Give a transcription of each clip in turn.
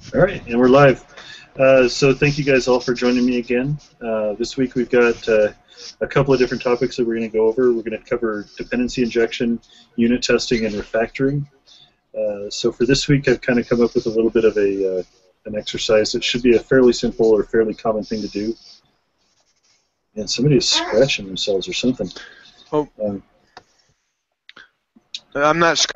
All right, and we're live. So thank you guys all for joining me again. This week we've got a couple of different topics that we're going to go over. We're going to cover dependency injection, unit testing, and refactoring. So for this week, I've kind of come up with a little bit of an exercise that should be a fairly simple or fairly common thing to do. And somebody is scratching themselves or something. Oh, I'm not.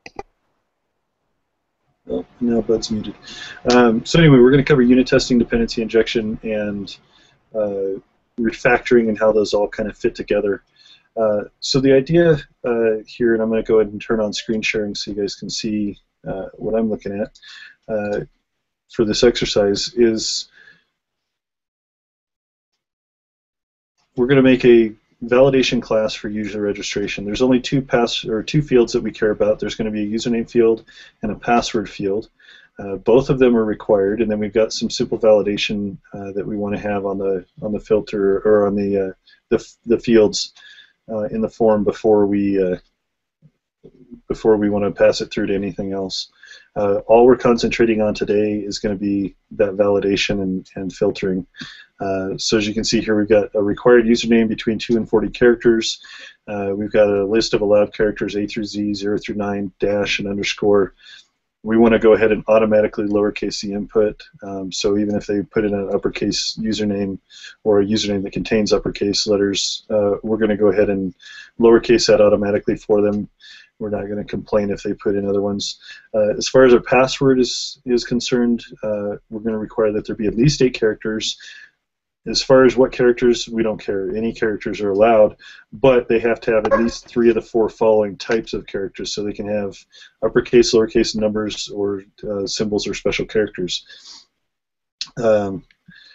Oh, now Bud's muted. So anyway, we're going to cover unit testing, dependency injection, and refactoring and how those all kind of fit together. So the idea here, and I'm going to go ahead and turn on screen sharing so you guys can see what I'm looking at for this exercise, is we're going to make a validation class for user registration. There's only two fields that we care about. There's going to be a username field and a password field. Both of them are required, and then we've got some simple validation that we want to have on the filter or on the fields in the form before we want to pass it through to anything else. All we're concentrating on today is going to be that validation and filtering. So as you can see here, we've got a required username between 2 and 40 characters. We've got a list of allowed characters A through Z, 0 through 9, dash, and underscore. We want to go ahead and automatically lowercase the input. So even if they put in an uppercase username or a username that contains uppercase letters, we're going to go ahead and lowercase that automatically for them. We're not going to complain if they put in other ones. As far as our password is concerned, we're going to require that there be at least 8 characters. As far as what characters, we don't care. Any characters are allowed, but they have to have at least 3 of the 4 following types of characters, so they can have uppercase, lowercase numbers, or symbols or special characters. And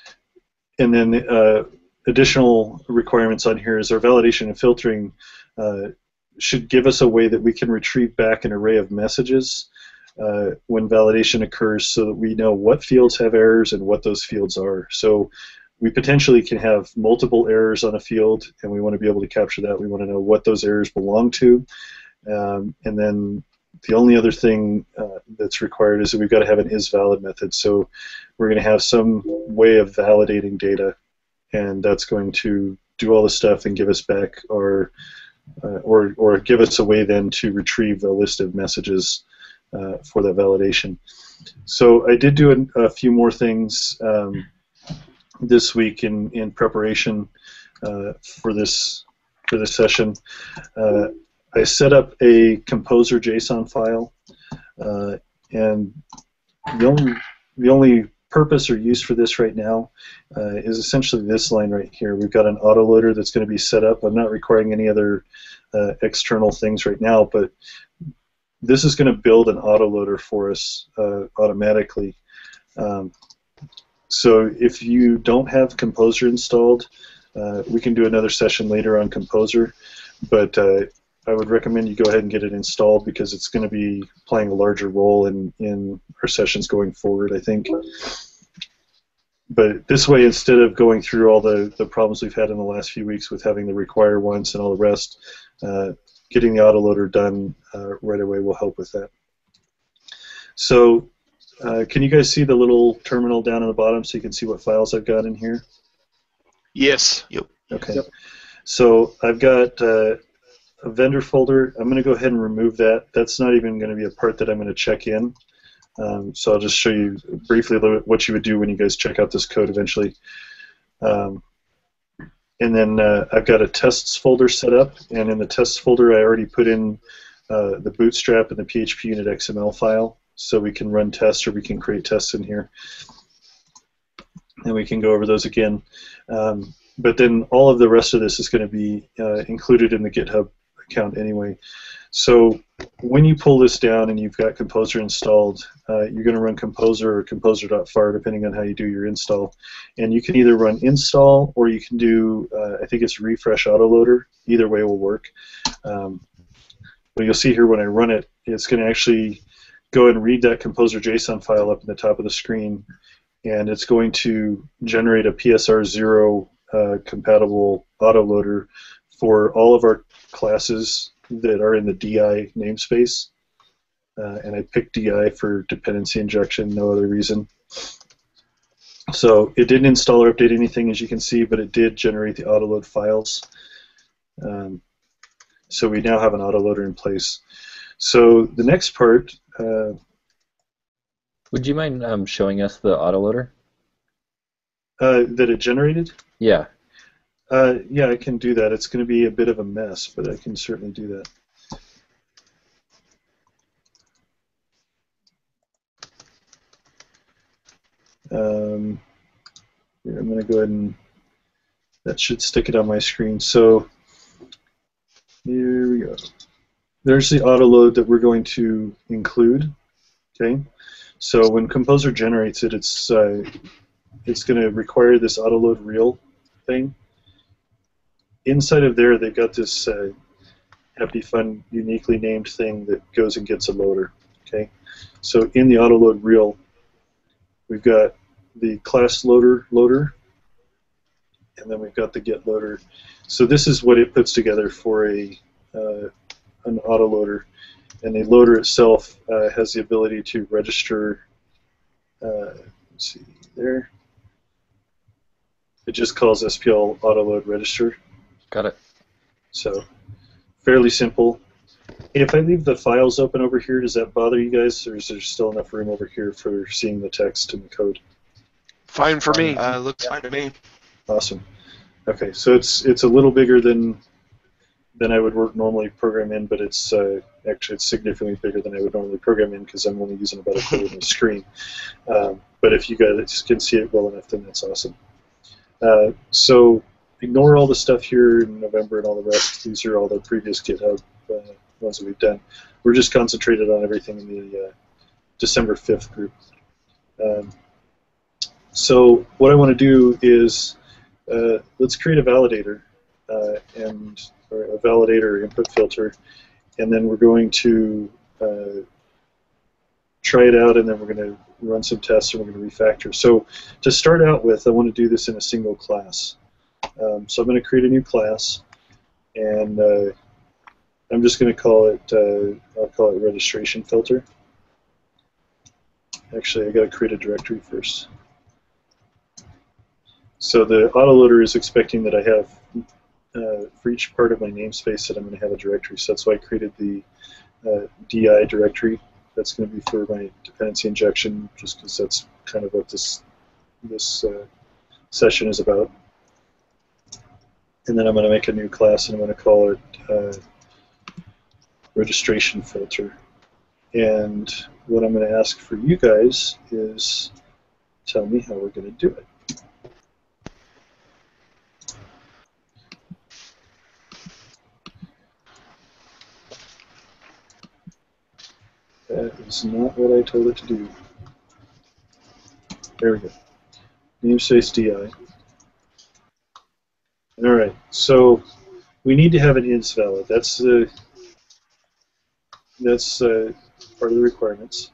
then additional requirements on here is our validation and filtering should give us a way that we can retrieve back an array of messages when validation occurs, so that we know what fields have errors and what those fields are. So we potentially can have multiple errors on a field, and we want to be able to capture that. We want to know what those errors belong to. And then the only other thing that's required is that we've got to have an isValid method. So we're going to have some way of validating data, and that's going to do all the stuff and give us back our, or give us a way then to retrieve a list of messages for that validation. So I did do a few more things this week in preparation for this session. I set up a composer JSON file, and the only purpose or use for this right now is essentially this line right here. We've got an autoloader that's going to be set up. I'm not requiring any other external things right now, but this is going to build an autoloader for us automatically. So if you don't have Composer installed, we can do another session later on Composer, but I would recommend you go ahead and get it installed, because it's going to be playing a larger role in our sessions going forward, I think. But this way, instead of going through all the problems we've had in the last few weeks with having the require once and all the rest, getting the autoloader done right away will help with that. So can you guys see the little terminal down at the bottom so you can see what files I've got in here? Yes. Yep. Okay. Yep. So I've got a vendor folder. I'm going to go ahead and remove that. That's not even going to be a part that I'm going to check in. So I'll just show you briefly what you would do when you guys check out this code eventually. And then I've got a tests folder set up, and in the tests folder I already put in the bootstrap and the PHP unit XML file, so we can run tests or we can create tests in here. And we can go over those again. But then all of the rest of this is going to be included in the GitHub account anyway. So when you pull this down and you've got Composer installed, you're going to run Composer or composer.far, depending on how you do your install. And you can either run install, or you can do, I think it's refresh autoloader. Either way will work. But you'll see here when I run it, it's going to actually go and read that Composer JSON file up in the top of the screen, and it's going to generate a PSR0 compatible autoloader for all of our classes that are in the DI namespace. and I picked DI for dependency injection, no other reason. So it didn't install or update anything, as you can see, but it did generate the autoload files. So we now have an autoloader in place. So the next part... would you mind showing us the autoloader? That it generated? Yeah. Yeah, I can do that. It's going to be a bit of a mess, but I can certainly do that. Here, I'm going to go ahead and that should stick it on my screen. So here we go. There's the autoload that we're going to include. Okay. So when Composer generates it, it's going to require this autoload real thing. Inside of there, they've got this happy, fun, uniquely named thing that goes and gets a loader. Okay. So in the autoload real, we've got the class loader, and then we've got the get loader. So this is what it puts together for an autoloader, and the loader itself has the ability to register. Let's see there. It just calls SPL autoload register. Got it. So fairly simple. If I leave the files open over here, does that bother you guys, or is there still enough room over here for seeing the text and the code? Fine for me. Looks fine to me. Awesome. Okay, so it's a little bigger than I would normally program in, but it's actually it's significantly bigger than I would normally program in because I'm only using about a quarter of the screen. But if you guys can see it well enough, then that's awesome. So ignore all the stuff here in November and all the rest. These are all the previous GitHub ones that we've done. We're just concentrated on everything in the December 5th group. So what I want to do is let's create a validator or a validator input filter, and then we're going to try it out, and then we're going to run some tests, and we're going to refactor. So to start out with, I want to do this in a single class. So I'm going to create a new class, and I'm just going to call it, I'll call it registration filter. Actually, I got to create a directory first. So the autoloader is expecting that I have, for each part of my namespace, that I'm going to have a directory. So that's why I created the DI directory. That's going to be for my dependency injection, just because that's kind of what this session is about. And then I'm going to make a new class, and I'm going to call it registration filter. And what I'm going to ask for you guys is tell me how we're going to do it. That is not what I told it to do. There we go. Namespace DI. All right, so we need to have an is valid. That's part of the requirements.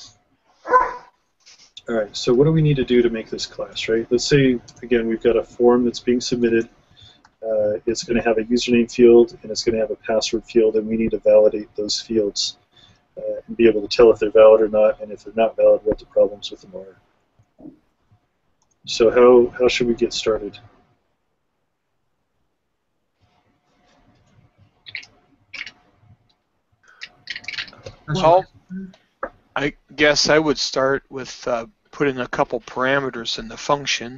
All right, so what do we need to do to make this class, right? Let's say, again, we've got a form that's being submitted. It's going to have a username field, and it's going to have a password field, and we need to validate those fields and be able to tell if they're valid or not, and if they're not valid, what the problems with them are. So how should we get started? Well, I guess I would start with putting a couple parameters in the function.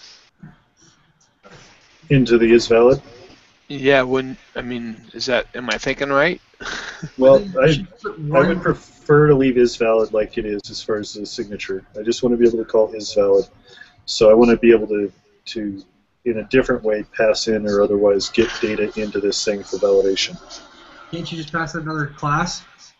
Into the is valid? Yeah, am I thinking right? Well, I would prefer to leave is valid like it is as far as the signature. I just want to be able to call is valid. So I want to be able to in a different way, pass in or otherwise get data into this thing for validation. Can't you just pass another class?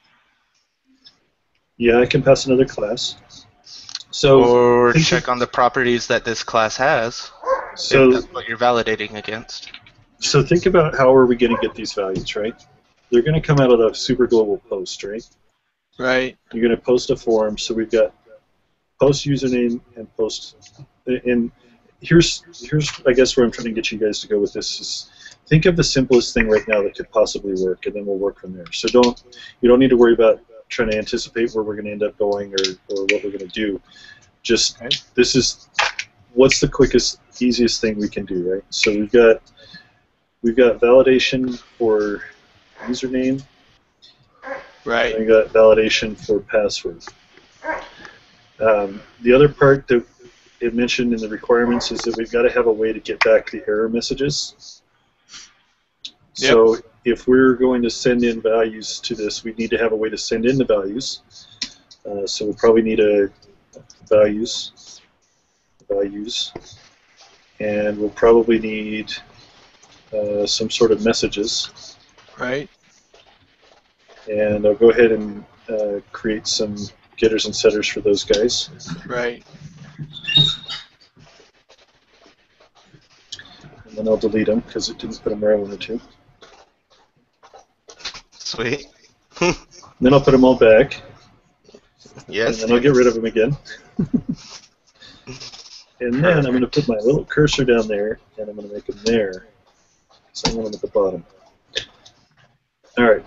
Yeah, I can pass another class. So or check on the properties that this class has. So if that's what you're validating against. So think about how are we going to get these values, right? They're going to come out of a super global post, right? Right. You're going to post a form, so we've got post username and post. And here's I guess where I'm trying to get you guys to go with this is think of the simplest thing right now that could possibly work, and then we'll work from there. So you don't need to worry about trying to anticipate where we're going to end up going or what we're going to do. Just Okay. this is what's the quickest, easiest thing we can do, right? So we've got validation for username, Right. and we got validation for password. The other part that it mentioned in the requirements is that we've got to have a way to get back the error messages. So if we're going to send in values to this, we need to have a way to send in the values. So we'll probably need a values, and we'll probably need some sort of messages. Right. And I'll go ahead and create some getters and setters for those guys. Right. And then I'll delete them because it didn't put them where I wanted to. Sweet. Then I'll put them all back. Yes. And then I'll get rid of them again. And then I'm going to put my little cursor down there, and I'm going to make them there. So I want them at the bottom. All right.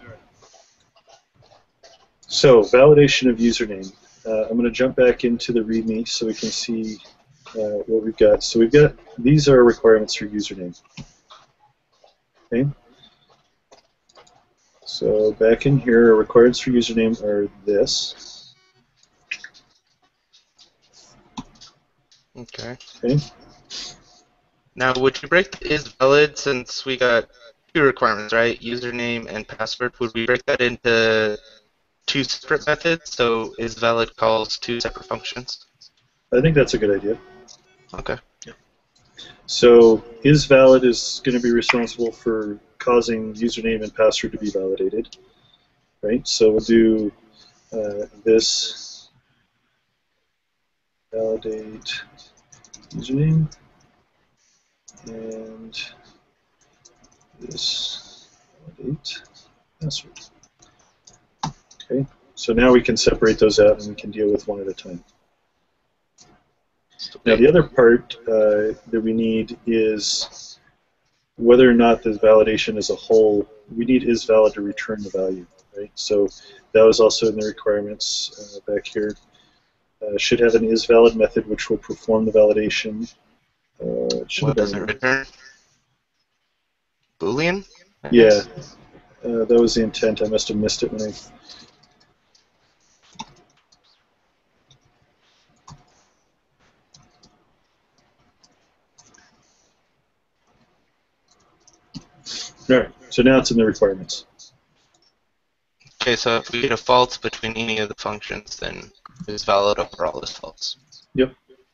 So validation of username. I'm going to jump back into the README so we can see what we've got. So we've got, these are requirements for username. Okay. So back in here, our requirements for username are this. Okay. Okay. Now, would you break the is valid since we got two requirements, right? Username and password. Would we break that into two separate methods? So is valid calls two separate functions? I think that's a good idea. Okay. So isValid is going to be responsible for causing username and password to be validated, right? So we'll do this validate username and this validate password. Okay. So now we can separate those out and we can deal with one at a time. Now the other part that we need is whether or not the validation as a whole, we need isValid to return the value, right? So that was also in the requirements back here. Should have an isValid method which will perform the validation. What does it return? Boolean? Yeah, that was the intent. I must have missed it when I... Alright, so now it's in the requirements. Okay, so if we get a false between any of the functions, then is valid overall is false. Yep.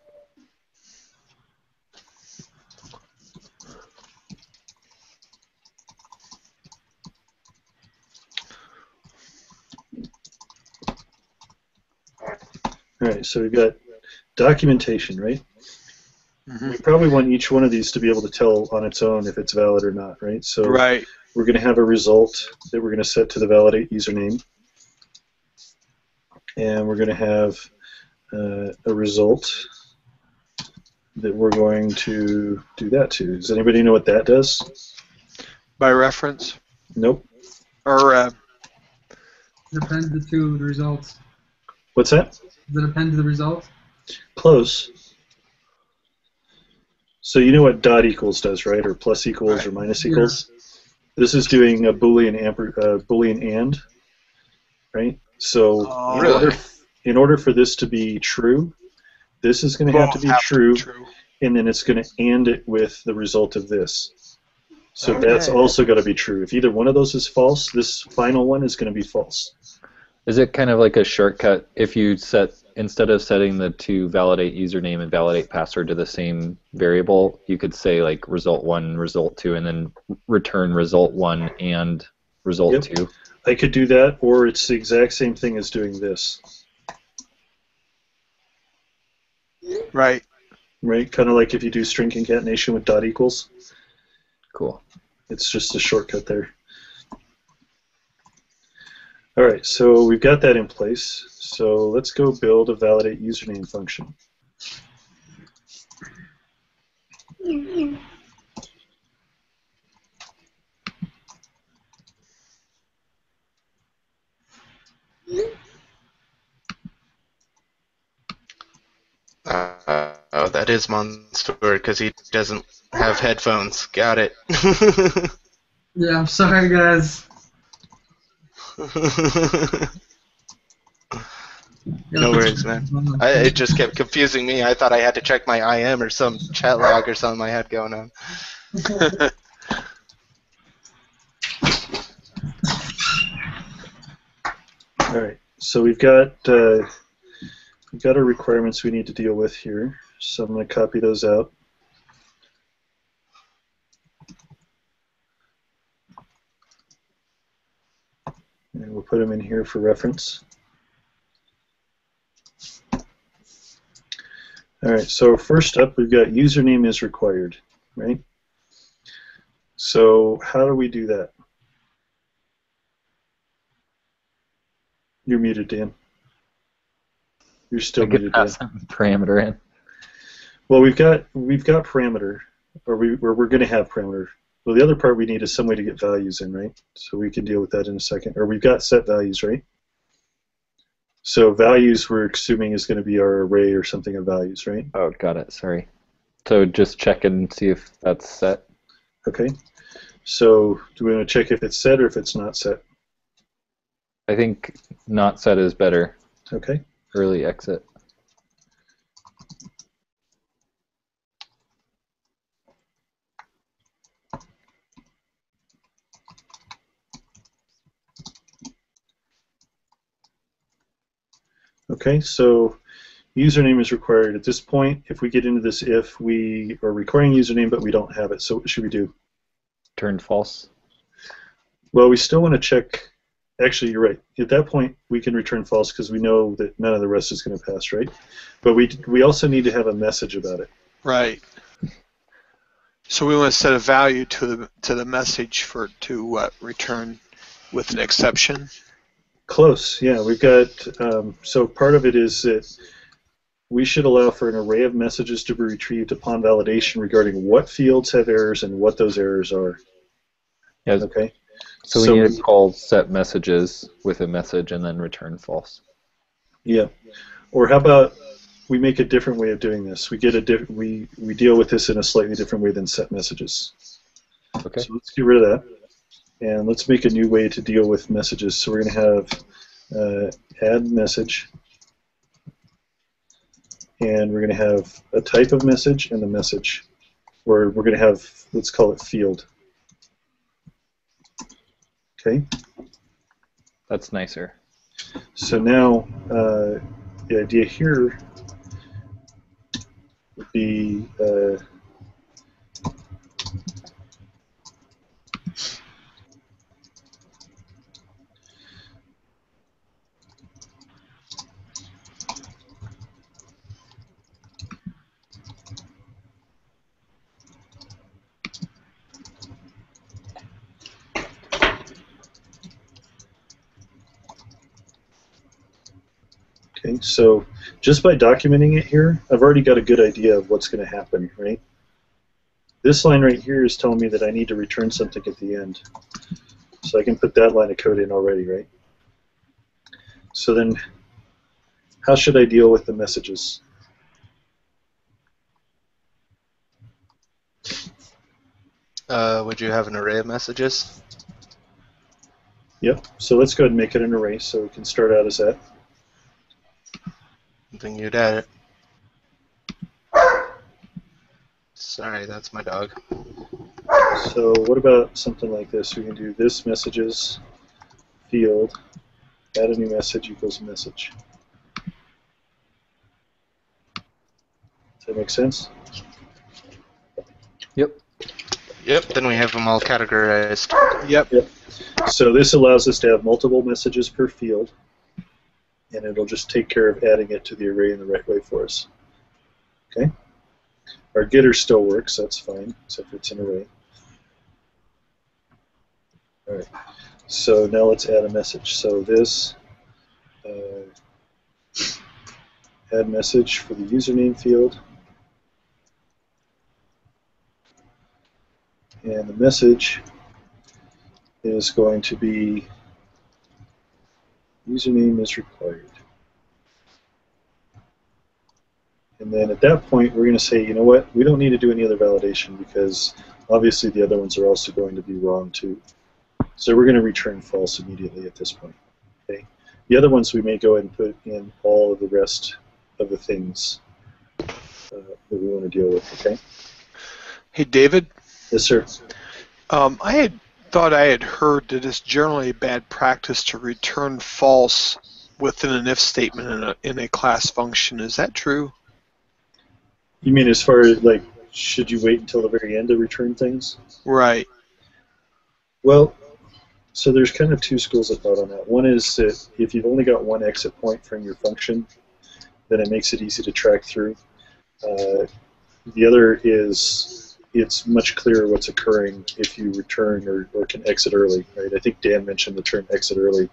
Alright, so we've got documentation, right? Mm-hmm. We probably want each one of these to be able to tell on its own if it's valid or not, right? So Right. we're going to have a result that we're going to set to the validate username. And we're going to have a result that we're going to do that to. Does anybody know what that does? By reference? Nope. Or Depends the two results. What's that? Does it append to the results? Close. So you know what dot equals does, right? Or plus equals Right. or minus Yeah. equals? This is doing a Boolean and, right? So Oh, Really? in order for this to be true, this is going to have to both be have true, to be true. and then it's going to and it with the result of this. So Okay. that's also got to be true. If either one of those is false, this final one is going to be false. Is it kind of like a shortcut if you set, instead of setting the two validate username and validate password to the same variable, you could say like result1, result2, and then return result1 and result2? I could do that, or it's the exact same thing as doing this. Right. Right? Kind of like if you do string concatenation with dot equals. Cool. It's just a shortcut there. All right, so we've got that in place. So let's go build a validate username function. Oh, that is Monster because he doesn't have headphones. Got it. Yeah, I'm sorry, guys. No worries, man. It just kept confusing me. I thought I had to check my IM or some chat log or something I had going on. All right, so we've got our requirements we need to deal with here. So I'm going to copy those out. And we'll put them in here for reference. All right, so first up, we've got username is required, right? So how do we do that? You're muted, Dan. You're still muted, Dan. Pass some parameter in. Well, we've got parameter, or we're going to have parameter. Well, the other part we need is some way to get values in, right? So we can deal with that in a second. Or we've got set values, right? So values we're assuming is going to be our array or something of values, right? Oh, got it. Sorry. So just check and see if that's set. Okay. So do we want to check if it's set or if it's not set? I think not set is better. Okay. Early exit. Okay, so username is required at this point. If we get into this if, we are requiring username, but we don't have it. So what should we do? Turn false. Well, we still want to check. Actually, you're right. At that point, we can return false because we know that none of the rest is going to pass, right? But we also need to have a message about it. Right. So we want to set a value to the message to return with an exception. Close, yeah. We've got so part of it is that we should allow for an array of messages to be retrieved upon validation regarding what fields have errors and what those errors are. Yeah. Okay. So we need to call set messages with a message and then return false. Yeah. Or how about we make a different way of doing this? We get a we deal with this in a slightly different way than set messages. Okay. So let's get rid of that. And let's make a new way to deal with messages. So we're going to have add message. And we're going to have a type of message and a message. Or we're going to have, let's call it field. Okay? That's nicer. So now the idea here would be okay, so just by documenting it here, I've already got a good idea of what's going to happen, right? This line right here is telling me that I need to return something at the end. So I can put that line of code in already, right? So then how should I deal with the messages? Would you have an array of messages? Yep, so let's go ahead and make it an array so we can start out as that. Something you'd add it. Sorry, that's my dog. So what about something like this? We can do this messages field, add a new message equals message. Does that make sense? Yep. Yep, then we have them all categorized. Yep. So this allows us to have multiple messages per field, and it'll just take care of adding it to the array in the right way for us. Okay? Our getter still works, that's fine, except for it's an array. All right. So now let's add a message. So this add message for the username field. And the message is going to be username is required. And then at that point, we're going to say, you know what, we don't need to do any other validation because obviously the other ones are also going to be wrong too. So we're going to return false immediately at this point. Okay. The other ones we may go ahead and put in all of the rest of the things that we want to deal with. Okay. Hey, David. Yes, sir. I had thought I had heard that it's generally a bad practice to return false within an if statement in a class function. Is that true? You mean as far as, like, should you wait until the very end to return things? Right. Well, so there's kind of two schools of thought on that. One is that if you've only got one exit point from your function, then it makes it easy to track through. The other is it's much clearer what's occurring if you return or can exit early, right? I think Dan mentioned the term exit early.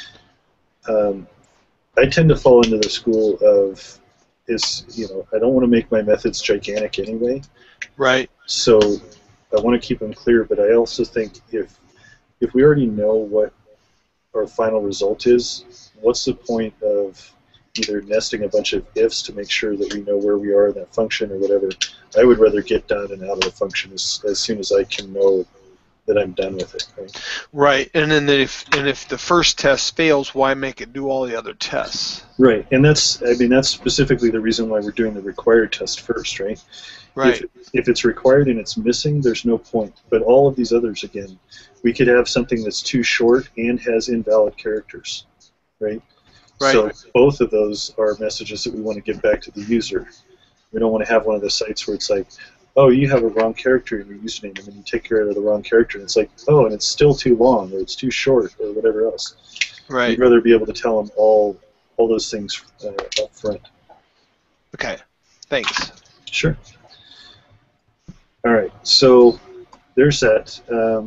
I tend to fall into the school of I don't want to make my methods gigantic anyway. Right. So I want to keep them clear, but I also think if we already know what our final result is, what's the point of either nesting a bunch of ifs to make sure that we know where we are in that function or whatever? I would rather get done and out of the function as soon as I can know that I'm done with it. Right. Right. And then if the first test fails, why make it do all the other tests? Right. And that's specifically the reason why we're doing the required test first, right? Right. If it's required and it's missing, there's no point. But all of these others, again, we could have something that's too short and has invalid characters, right? Right. So both of those are messages that we want to give back to the user. We don't want to have one of the sites where it's like, oh, you have a wrong character in your username, and then you take care of the wrong character, and it's like, oh, and it's still too long, or it's too short, or whatever else. Right. We'd rather be able to tell them all those things up front. Okay. Thanks. Sure. All right, so there's that.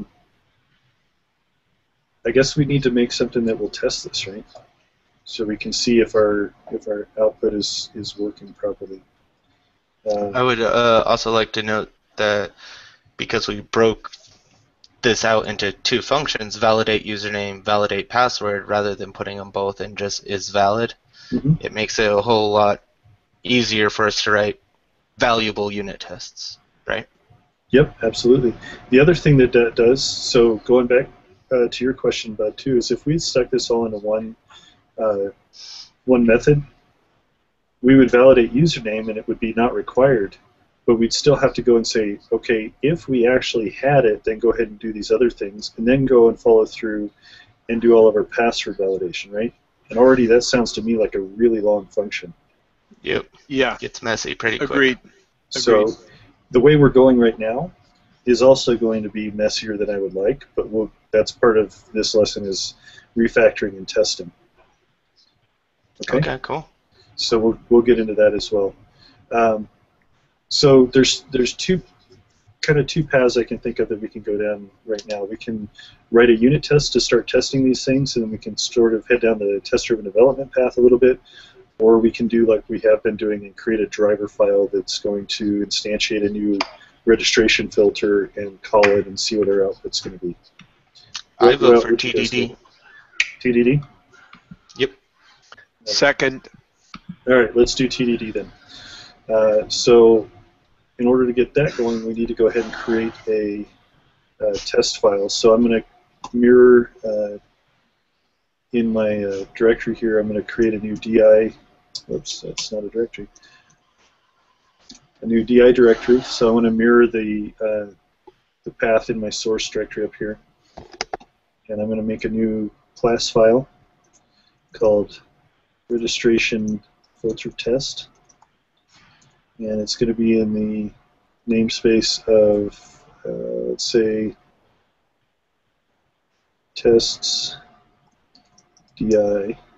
I guess we need to make something that will test this, right? So we can see if our output is working properly. I would also like to note that because we broke this out into two functions, validate username, validate password, rather than putting them both in just is valid, it makes it a whole lot easier for us to write valuable unit tests, right? Yep, absolutely. The other thing that that does, so going back to your question, Bud, too, is if we stuck this all into one method, we would validate username and it would be not required, but we'd still have to go and say, okay, if we actually had it, then go ahead and do these other things, and then go and follow through and do all of our password validation, right? And already that sounds to me like a really long function. Yep. Yeah. Gets messy pretty quick. Agreed. So the way we're going right now is also going to be messier than I would like, but that's part of this lesson is refactoring and testing. Okay, cool. So we'll get into that as well. So there's two paths I can think of that we can go down right now. We can write a unit test to start testing these things, and then we can sort of head down the test-driven development path a little bit, or we can do like we have been doing and create a driver file that's going to instantiate a new registration filter and call it and see what our output's going to be. I vote for TDD. TDD? Yep. Second. All right, let's do TDD then. So in order to get that going, we need to go ahead and create a test file. So I'm going to mirror in my directory here, I'm going to create a new DI. Oops, that's not a directory. A new DI directory. So I'm going to mirror the path in my source directory up here. And I'm going to make a new class file called registration filter test. And it's going to be in the namespace of, let's say, tests DI.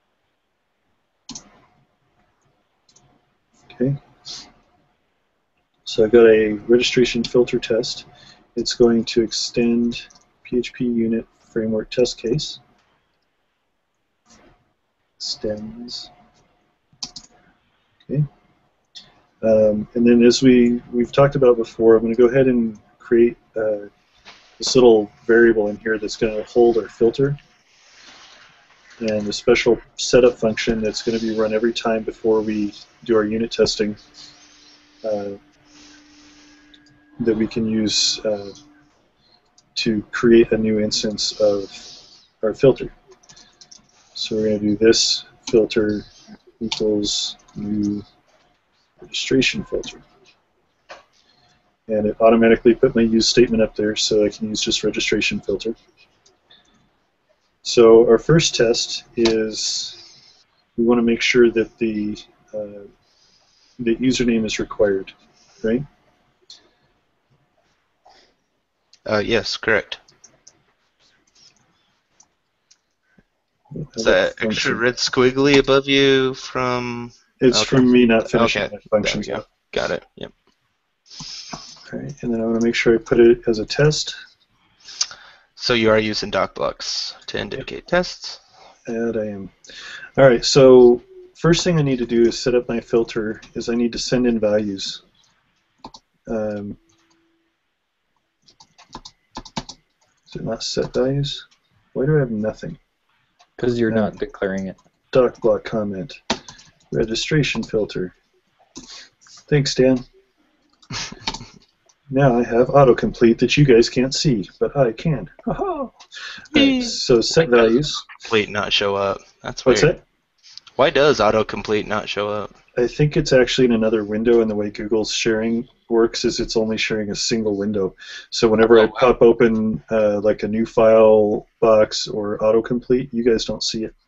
Okay. So I've got a registration filter test. It's going to extend PHP unit framework test case. Extends. Okay. And then as we've talked about before, I'm going to go ahead and create this little variable in here that's going to hold our filter. and a special setup function that's going to be run every time before we do our unit testing that we can use to create a new instance of our filter. So we're going to do this filter equals new registration filter. And it automatically put my use statement up there, so I can use just registration filter. So our first test is we want to make sure that the username is required, right? Yes, correct. Is that extra red squiggly above you from... It's from me not finishing my functions. There we go. Got it. Yep. All right, and then I want to make sure I put it as a test. So you are using doc blocks to indicate tests? And I am. All right, so first thing I need to do is set up my filter is I need to send in values. Is it not set values? Why do I have nothing? Because you're not declaring it. Doc block comment. Registration filter. Thanks, Dan. Now I have autocomplete that you guys can't see, but I can. Right, so set values. Complete not show up. That's weird. What's that? Why does autocomplete not show up? I think it's actually in another window, and the way Google's sharing works is it's only sharing a single window. So whenever I pop open like a new file box or autocomplete, you guys don't see it.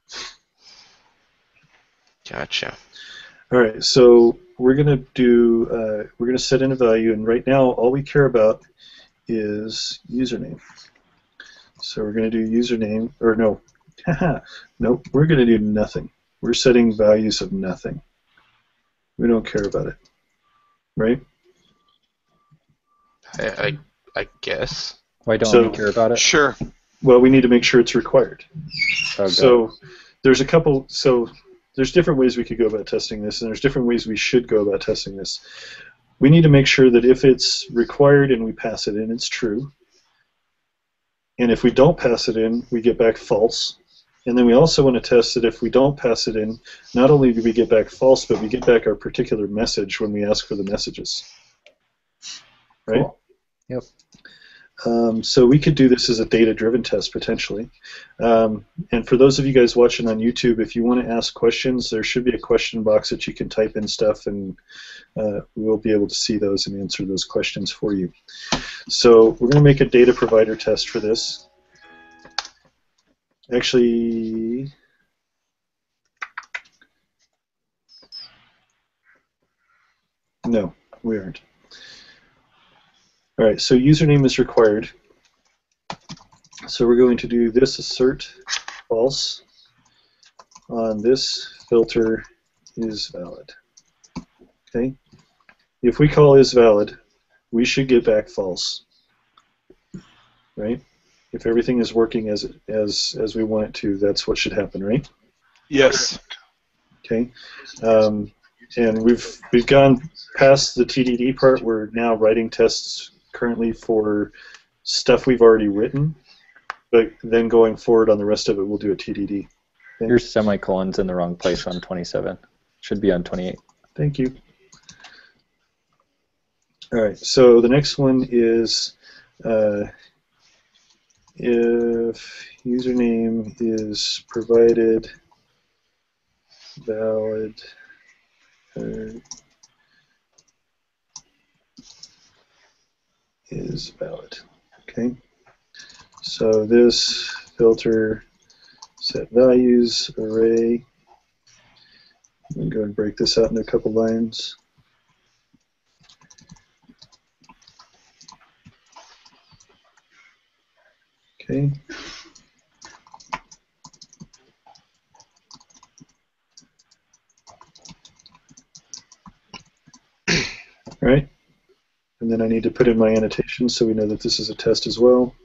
Gotcha. All right, so we're gonna do we're gonna set in a value, and right now all we care about is username. So we're gonna do username, or no, nope, we're gonna do nothing. We're setting values of nothing. We don't care about it, right? I guess. Why don't we care about it? Sure. Well, we need to make sure it's required. Okay. So there's a couple. So there's different ways we could go about testing this, and there's different ways we should go about testing this. We need to make sure that if it's required and we pass it in, it's true. And if we don't pass it in, we get back false. And then we also want to test that if we don't pass it in, not only do we get back false, but we get back our particular message when we ask for the messages. Right? Cool. Yep. So we could do this as a data-driven test, potentially. And for those of you guys watching on YouTube, if you want to ask questions, there should be a question box that you can type in stuff, and we'll be able to see those and answer those questions for you. So we're going to make a data provider test for this. Actually, no, we aren't. All right, so username is required. So we're going to do this assert false on this filter is valid. Okay. If we call is valid, we should get back false. Right? If everything is working as we want it to, that's what should happen, right? Yes. Okay. And we've gone past the TDD part. We're now writing tests currently for stuff we've already written, but then going forward on the rest of it, we'll do a TDD. Okay? Your semicolon's in the wrong place on 27. Should be on 28. Thank you. All right, so the next one is if username is provided valid is valid. Okay. So this filter set values array. I'm going to go and break this out into a couple lines. Okay. All right. And then I need to put in my annotation so we know that this is a test as well.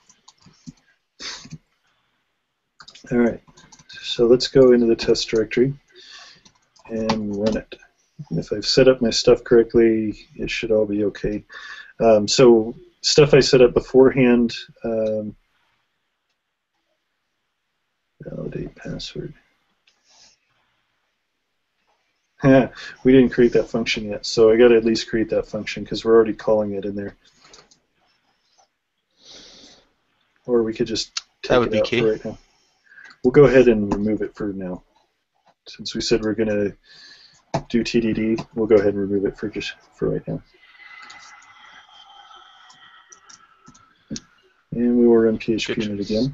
All right. So let's go into the test directory and run it. And if I've set up my stuff correctly, it should all be okay. So stuff I set up beforehand, validate password. We didn't create that function yet, so I got to at least create that function because we're already calling it in there. Or we could just take it out for right now. We'll go ahead and remove it for now. Since we said we're going to do TDD, we'll go ahead and remove it for right now. And we will run PHP in it again.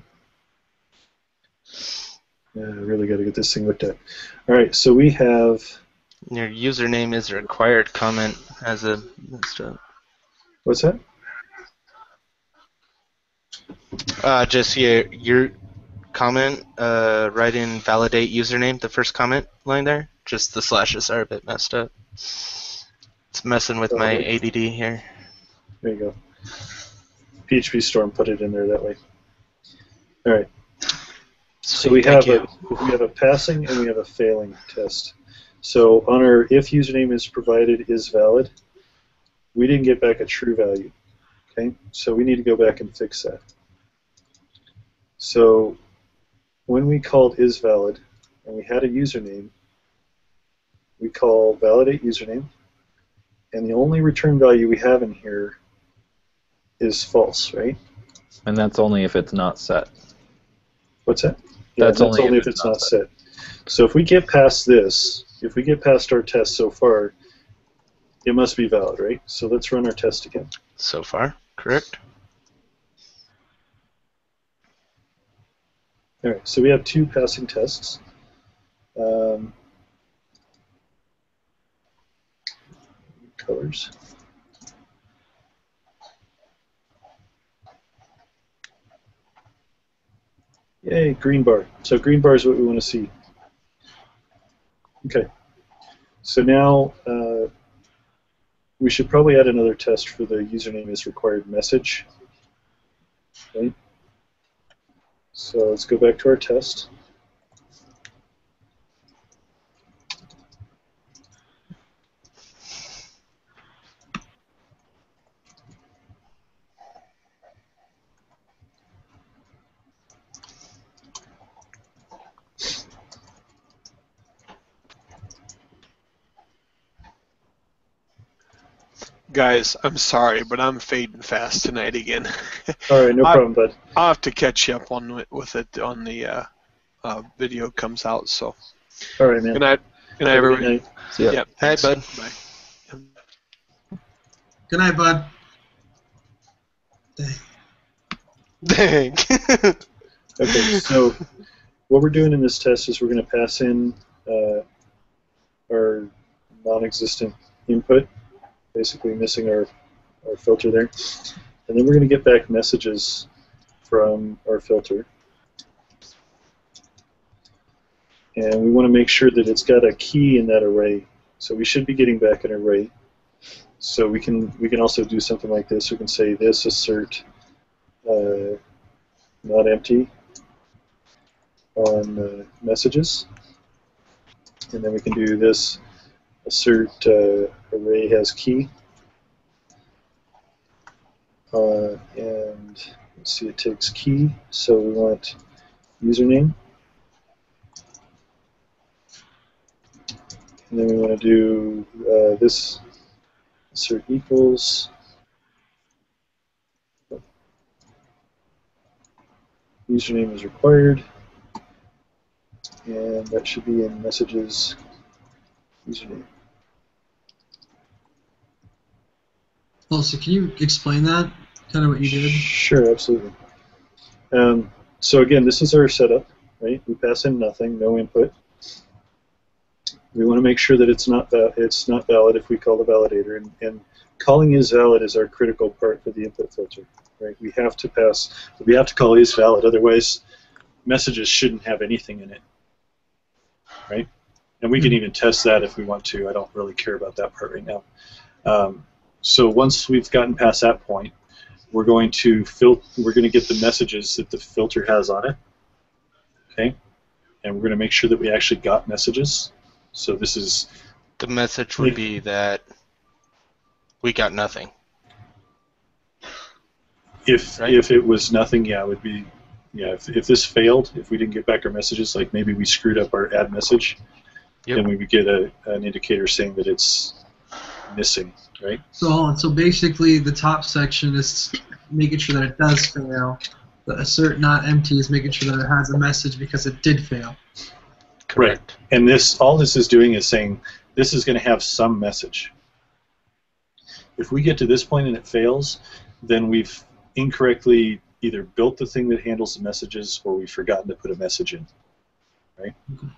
Really got to get this thing looked at. All right, so we have... Your username is required comment as a... What's that? Just your comment, write in validate username, the first comment line there. Just the slashes are a bit messed up. It's messing with my ADD here. There you go. PHP Storm put it in there that way. All right. So we have a passing and we have a failing test. So on our if username is provided is valid, we didn't get back a true value. Okay, so we need to go back and fix that. So when we called is valid and we had a username, we call validate username, and the only return value we have in here is false, right? And that's only if it's not set. What's that? Yeah, that's only if it's not set. So if we get past this, if we get past our test so far, it must be valid, right? So let's run our test again. So far, correct. All right, so we have two passing tests. Colors. Yay, green bar. So green bar is what we want to see. Okay. So now we should probably add another test for the username is required message. Okay. So let's go back to our test. Guys, I'm sorry, but I'm fading fast tonight again. All right, no problem, bud. I'll have to catch you up with it on the video comes out. So. All right, man. Good night. Good night, everybody. Good night. See ya. Yep. Hey, bud. Bye. Good night, bud. Dang. Okay, so what we're doing in this test is we're going to pass in our non-existent input, basically missing our filter there. And then we're going to get back messages from our filter. And we want to make sure that it's got a key in that array. So we should be getting back an array. So we can also do something like this. We can say this assert not empty on messages. And then we can do this assert array has key. And let's see, it takes key. So we want username. And then we want to do this assert equals username is required, and that should be in messages username. Oh, so can you explain that? Kind of what you did? Sure, absolutely. So again, this is our setup, right? We pass in nothing, no input. We want to make sure that it's not valid if we call the validator, and calling is valid is our critical part for the input filter, right? We have to call is valid, otherwise messages shouldn't have anything in it, right? And we can even test that if we want to. I don't really care about that part right now. So once we've gotten past that point, we're going to get the messages that the filter has on it, okay? And we're going to make sure that we actually got messages. So this is... The message would be that we got nothing. If it was nothing, yeah, it would be yeah, if this failed, if we didn't get back our messages, like maybe we screwed up our add message, then we would get an indicator saying that it's missing, right? So hold on. So basically, the top section is making sure that it does fail. The assert not empty is making sure that it has a message because it did fail. Correct. Right. And all this is doing is saying this is going to have some message. If we get to this point and it fails, then we've incorrectly either built the thing that handles the messages or we've forgotten to put a message in, right?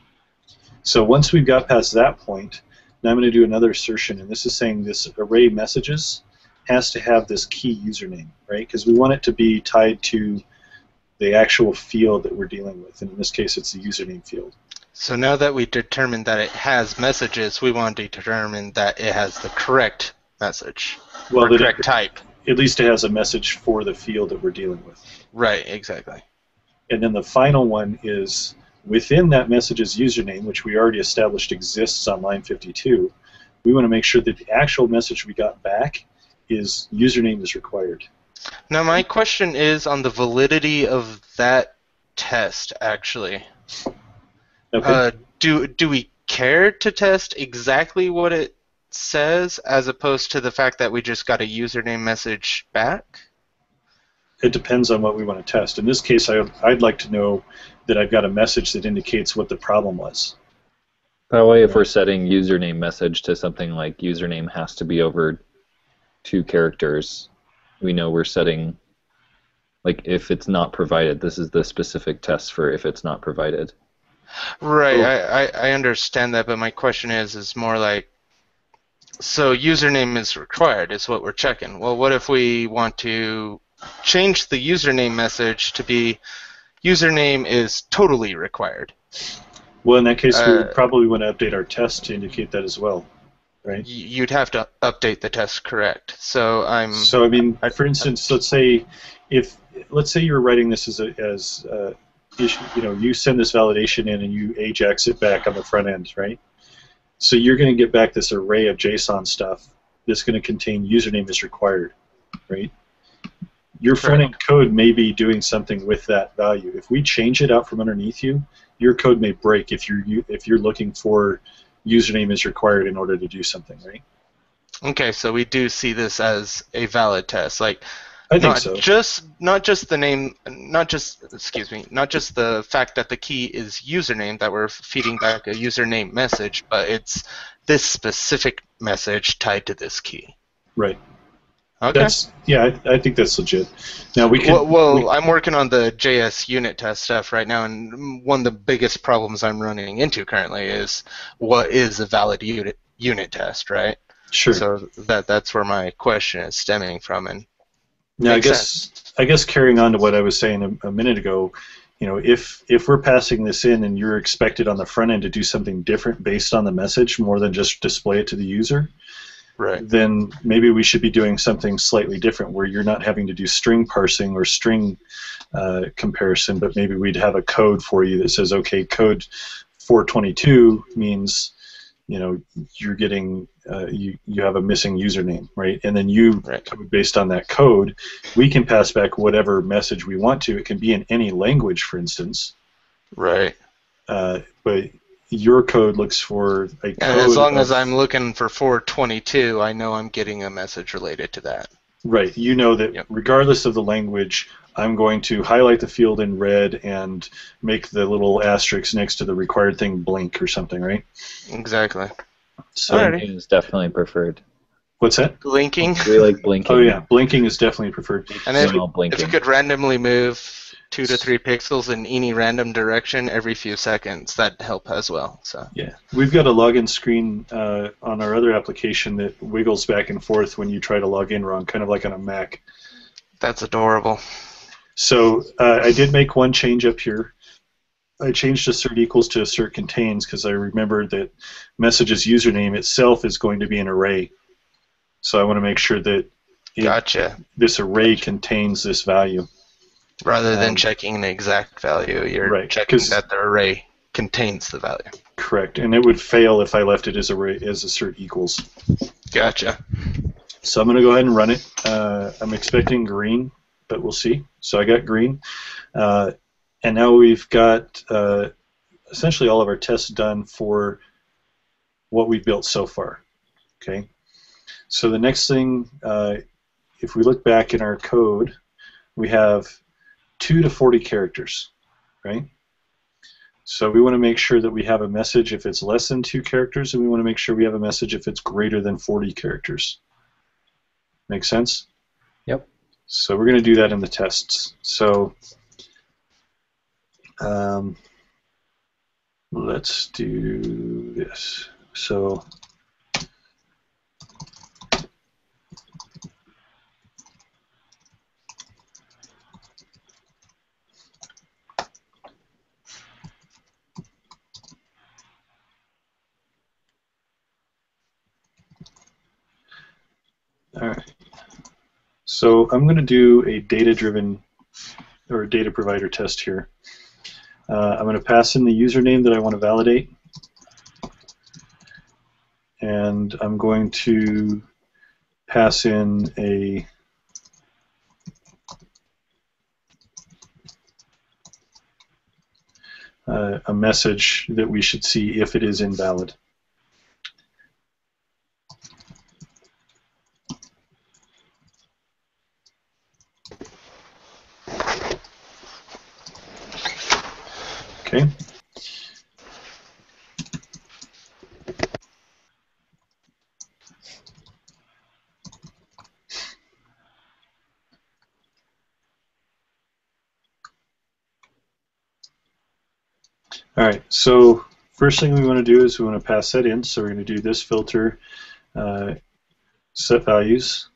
So once we've got past that point, now I'm going to do another assertion, and this is saying this array messages has to have this key username, right? Because we want it to be tied to the actual field that we're dealing with, and in this case it's the username field. So now that we determined that it has messages, we want to determine that it has the correct message, or correct type. At least it has a message for the field that we're dealing with. Right, exactly. And then the final one is within that message's username, which we already established exists on line 52, we want to make sure that the actual message we got back is username is required. Now my question is on the validity of that test, actually. Okay. Do we care to test exactly what it says as opposed to the fact that we just got a username message back? It depends on what we want to test. In this case, I'd like to know that I've got a message that indicates what the problem was. By the way, if we're setting username message to something like username has to be over 2 characters, we know we're setting, like, if it's not provided. This is the specific test for if it's not provided. Right, I understand that, but my question is more like, so username is required is what we're checking. Well, what if we want to change the username message to be username is totally required? Well, in that case, we would probably want to update our test to indicate that as well, right? You'd have to update the test, correct? So So I mean, for instance, let's say you're writing this you send this validation in and you AJAX it back on the front end, right? So you're going to get back this array of JSON stuff that's going to contain username is required, right? Your front end code may be doing something with that value. If we change it out from underneath you, your code may break if you're looking for username is required in order to do something, right? Okay, so we do see this as a valid test, like I think so. Not just the fact that the key is username, that we're feeding back a username message, but it's this specific message tied to this key. Right. Okay. I think that's legit. Now we can. Well, I'm working on the JS unit test stuff right now, and one of the biggest problems I'm running into currently is what is a valid unit test, right? Sure. So that's where my question is stemming from, and now I guess carrying on to what I was saying a minute ago, if we're passing this in and you're expected on the front end to do something different based on the message more than just display it to the user. Right. Then maybe we should be doing something slightly different where you're not having to do string parsing or string comparison, but maybe we'd have a code for you that says, okay, code 422 means, you're getting, you have a missing username, right? And then based on that code, we can pass back whatever message we want to. It can be in any language, for instance. Right. But your code looks for a code. And as long as I'm looking for 422, I know I'm getting a message related to that. Right. You know that regardless of the language, I'm going to highlight the field in red and make the little asterisk next to the required thing blink or something, right? Exactly. So Blinking is definitely preferred. What's that? Blinking? We like blinking. Oh yeah, blinking is definitely preferred. And if blinking. you could randomly move 2 to 3 pixels in any random direction every few seconds, that'd help as well. So yeah, we've got a login screen on our other application that wiggles back and forth when you try to log in wrong, kind of like on a Mac. That's adorable. So I did make one change up here. I changed assert equals to assert contains because I remembered that message's username itself is going to be an array. So I want to make sure that this array contains this value. Rather than checking an exact value, you're checking that the array contains the value. Correct, and it would fail if I left it as assert equals. Gotcha. So I'm going to go ahead and run it. I'm expecting green, but we'll see. So I got green. And now we've got essentially all of our tests done for what we've built so far. Okay. So the next thing, if we look back in our code, we have 2 to 40 characters, right? So we want to make sure that we have a message if it's less than 2 characters, and we want to make sure we have a message if it's greater than 40 characters. Make sense? Yep. So we're going to do that in the tests. So let's do this. So all right. So I'm going to do a data-driven or data provider test here. I'm going to pass in the username that I want to validate, and I'm going to pass in a message that we should see if it is invalid. Okay. All right, so first thing we want to do is we want to pass that in. So we're going to do this filter, set values.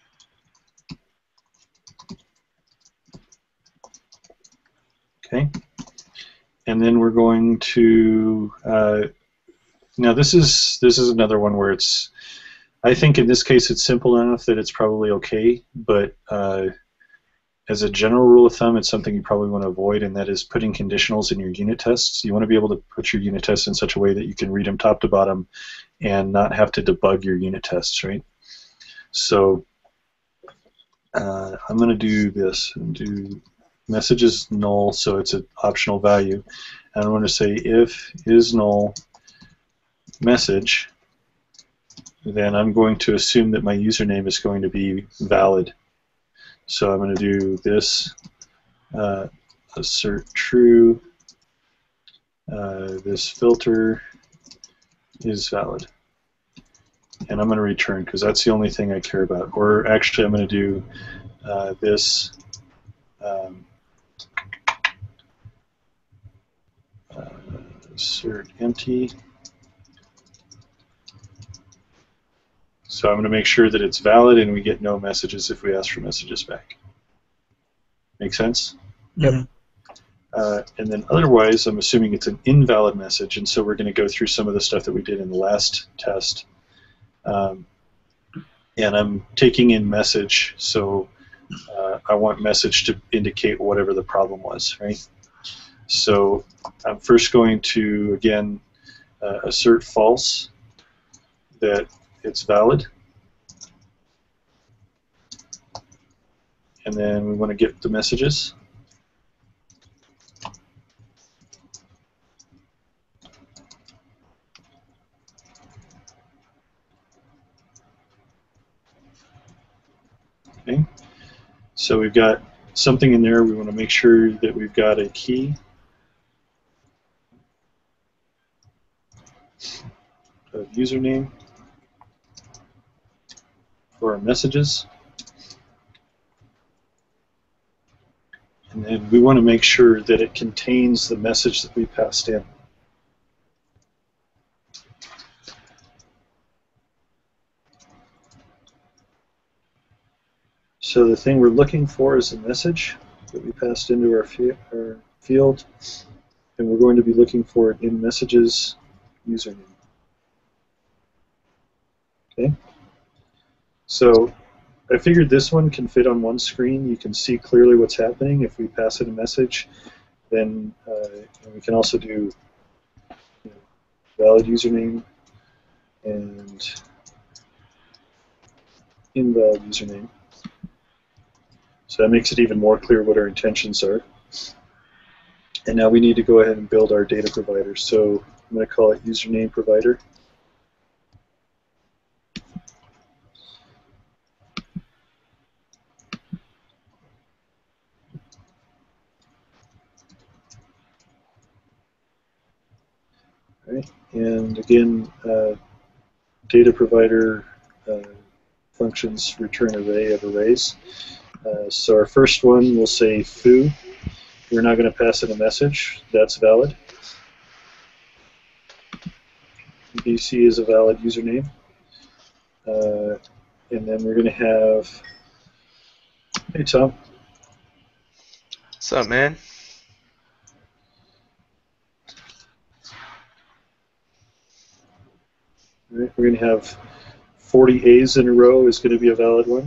Okay. And then we're going to, now this is another one where it's, I think in this case it's simple enough that it's probably okay, but as a general rule of thumb, it's something you probably want to avoid, and that is putting conditionals in your unit tests. You want to be able to put your unit tests in such a way that you can read them top to bottom and not have to debug your unit tests, right? So I'm going to do this and do message is null, so it's an optional value. And I'm going to say if is null message, then I'm going to assume that my username is going to be valid. So I'm going to do this, assert true, this filter is valid. And I'm going to return, because that's the only thing I care about. Or actually, I'm going to do this assert empty. So I'm going to make sure that it's valid and we get no messages if we ask for messages back. Make sense? Yep. And then otherwise, I'm assuming it's an invalid message, and so we're going to go through some of the stuff that we did in the last test. And I'm taking in message, so I want message to indicate whatever the problem was, right? So I'm first going to, again, assert false, that it's valid. And then we want to get the messages. Okay. So we've got something in there. We want to make sure that we've got a key of username for our messages. And then we want to make sure that it contains the message that we passed in. So the thing we're looking for is a message that we passed into our field, and we're going to be looking for it in messages username. Okay. So I figured this one can fit on one screen. You can see clearly what's happening. If we pass it a message, then we can also do valid username and invalid username. So that makes it even more clear what our intentions are. And now we need to go ahead and build our data provider. So I'm going to call it username provider. All right. And again, data provider functions return array of arrays. So our first one will say foo. We're now going to pass it a message. That's valid. BC is a valid username. And then we're going to have, hey Tom. What's up, man? All right, we're going to have 40 A's in a row is going to be a valid one.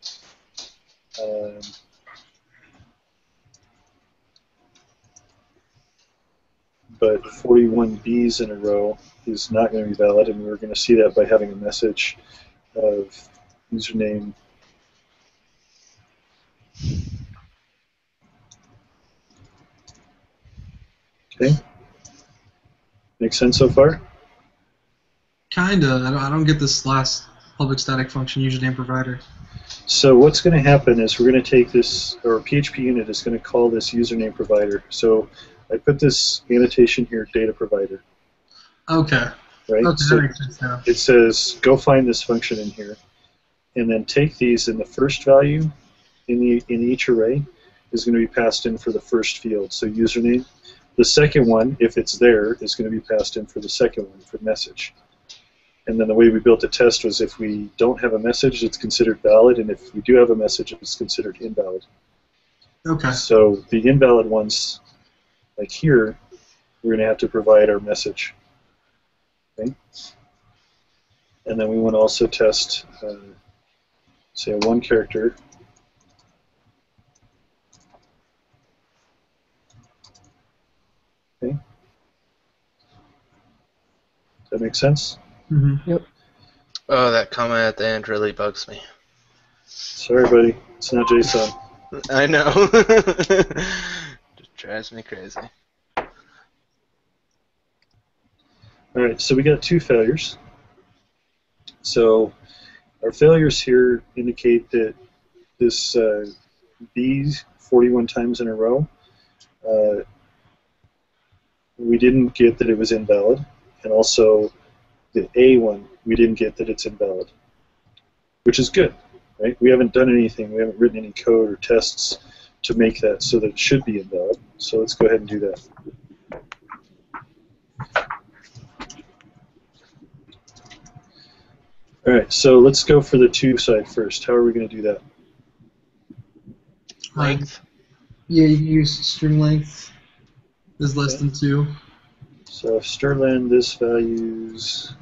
But 41 B's in a row is not going to be valid, and we're going to see that by having a message of username. Okay. Make sense so far? Kinda. I don't get this last public static function username provider. So what's going to happen is we're going to take this, or PHP unit is going to call this username provider. So I put this annotation here, data provider. Okay. Right? Okay, So that makes sense now. it says, go find this function in here, and then take these, and the first value in each array is going to be passed in for the first field, so username. The second one, if it's there, is going to be passed in for the second one, for message. And then the way we built the test was if we don't have a message, it's considered valid, and if we do have a message, it's considered invalid. Okay. So the invalid ones, like here, we're going to have to provide our message. Okay? And then we want to also test, say, a one character. Okay? Does that make sense? Mm-hmm. Yep. Oh, that comment at the end really bugs me. Sorry, buddy. It's not JSON. I know. Just drives me crazy. All right, so we got two failures. So our failures here indicate that this B 41 times in a row, we didn't get that it was invalid, and also the A one, we didn't get that it's invalid, which is good, right? We haven't done anything, we haven't written any code or tests to make that so that it should be invalid. So let's go ahead and do that. All right, so let's go for the two side first. How are we going to do that? Length. Yeah, you can use string length is less than 2. So if strlen this values,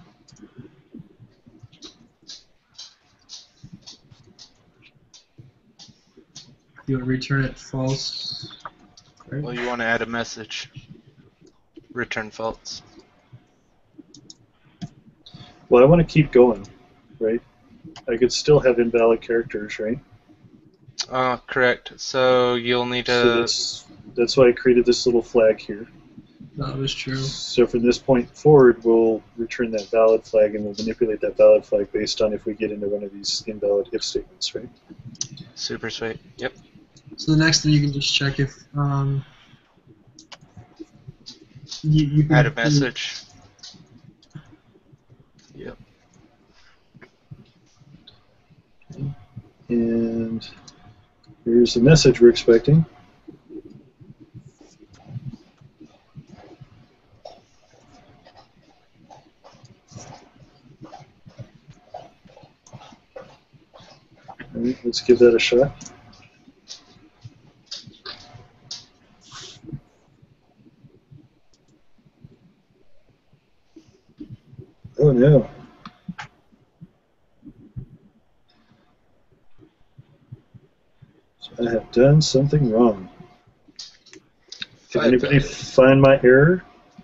You would return it false. Right? Well, you want to add a message. Return false. well, I want to keep going, right? I could still have invalid characters, right? Correct. So you'll need So to. that's why I created this little flag here. That was true. So from this point forward, we'll return that valid flag, and we'll manipulate that valid flag based on if we get into one of these invalid if statements, right? Super sweet. Yep. So the next thing you can just check if you can Add a message. Yep. And here's the message we're expecting. All right, let's give that a shot. Oh no. So I have done something wrong. Can anybody find my error?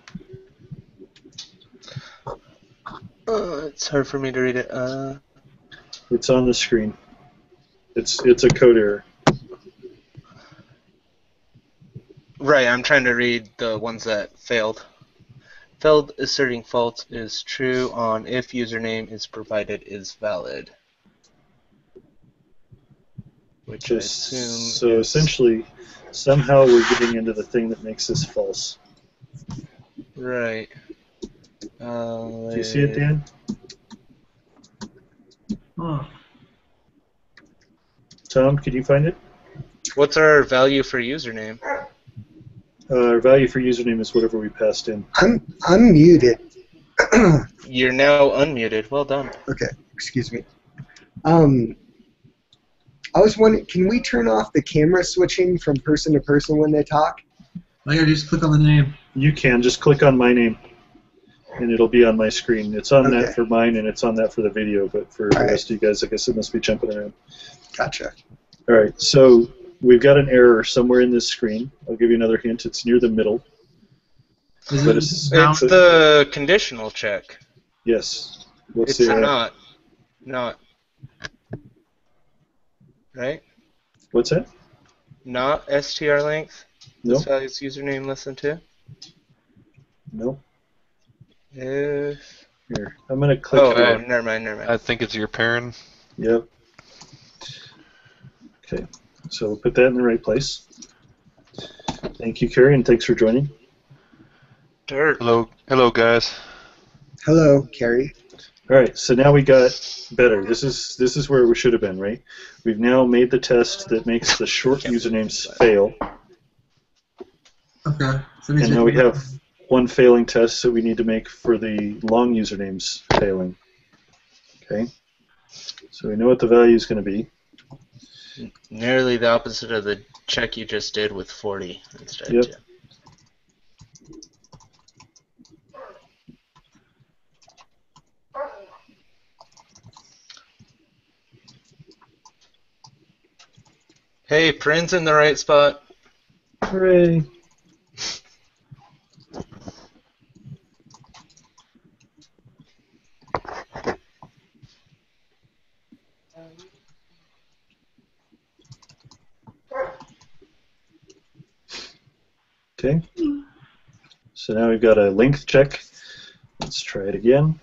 It's hard for me to read it. It's on the screen. It's a code error. Right, I'm trying to read the ones that failed. Failed asserting false is true on if username is provided is valid. Which I assume So is... essentially, somehow we're getting into the thing that makes this false. Right. Do you see it, Dan? Oh. Tom, could you find it? What's our value for username? Our value for username is whatever we passed in. I'm unmuted. You're now unmuted. Well done. Okay, excuse me. I was wondering, can we turn off the camera switching from person to person when they talk? All you gotta do is click on the name. You can just click on my name, and it'll be on my screen. It's on Okay. that for mine, and it's on that for the video, but for the All right. rest of you guys, I guess it must be jumping around. Gotcha. All right, so we've got an error somewhere in this screen. I'll give you another hint. It's near the middle. Is But it it's- It's the conditional check. Yes. What's It's the not. Not. Right? What's that? Not str length. No. This value's username less than 2. No. If... Here, I'm gonna click. Oh, here. never mind. I think it's your parent. Yep. Okay, so we'll put that in the right place. Thank you, Carrie, and thanks for joining. Dirt. Hello, guys. Hello, Carrie. All right, so now we got better. This is where we should have been, right? We've now made the test that makes the short usernames fail, okay? So it means and now we have one failing test that we need to make for the long usernames failing. Okay, so we know what the value is going to be. Nearly the opposite of the check you just did with 40 instead. Yep. Too. Hey, Prin's in the right spot. Hooray! Okay. So now we've got a length check. Let's try it again.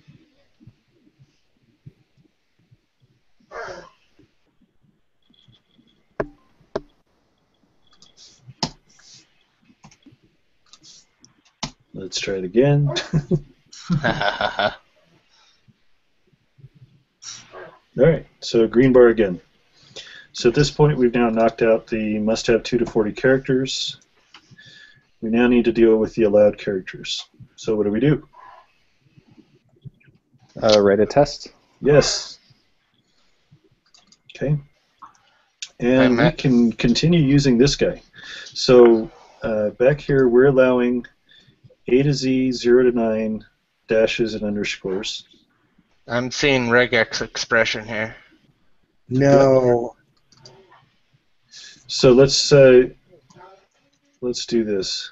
Let's try it again. All right, so green bar again. So at this point, we've now knocked out the must-have 2 to 40 characters. We now need to deal with the allowed characters. So what do we do? Write a test. Yes. Okay. And we can continue using this guy. So back here, we're allowing A to Z, 0 to 9, dashes and underscores. I'm seeing regex expression here. No. So let's do this.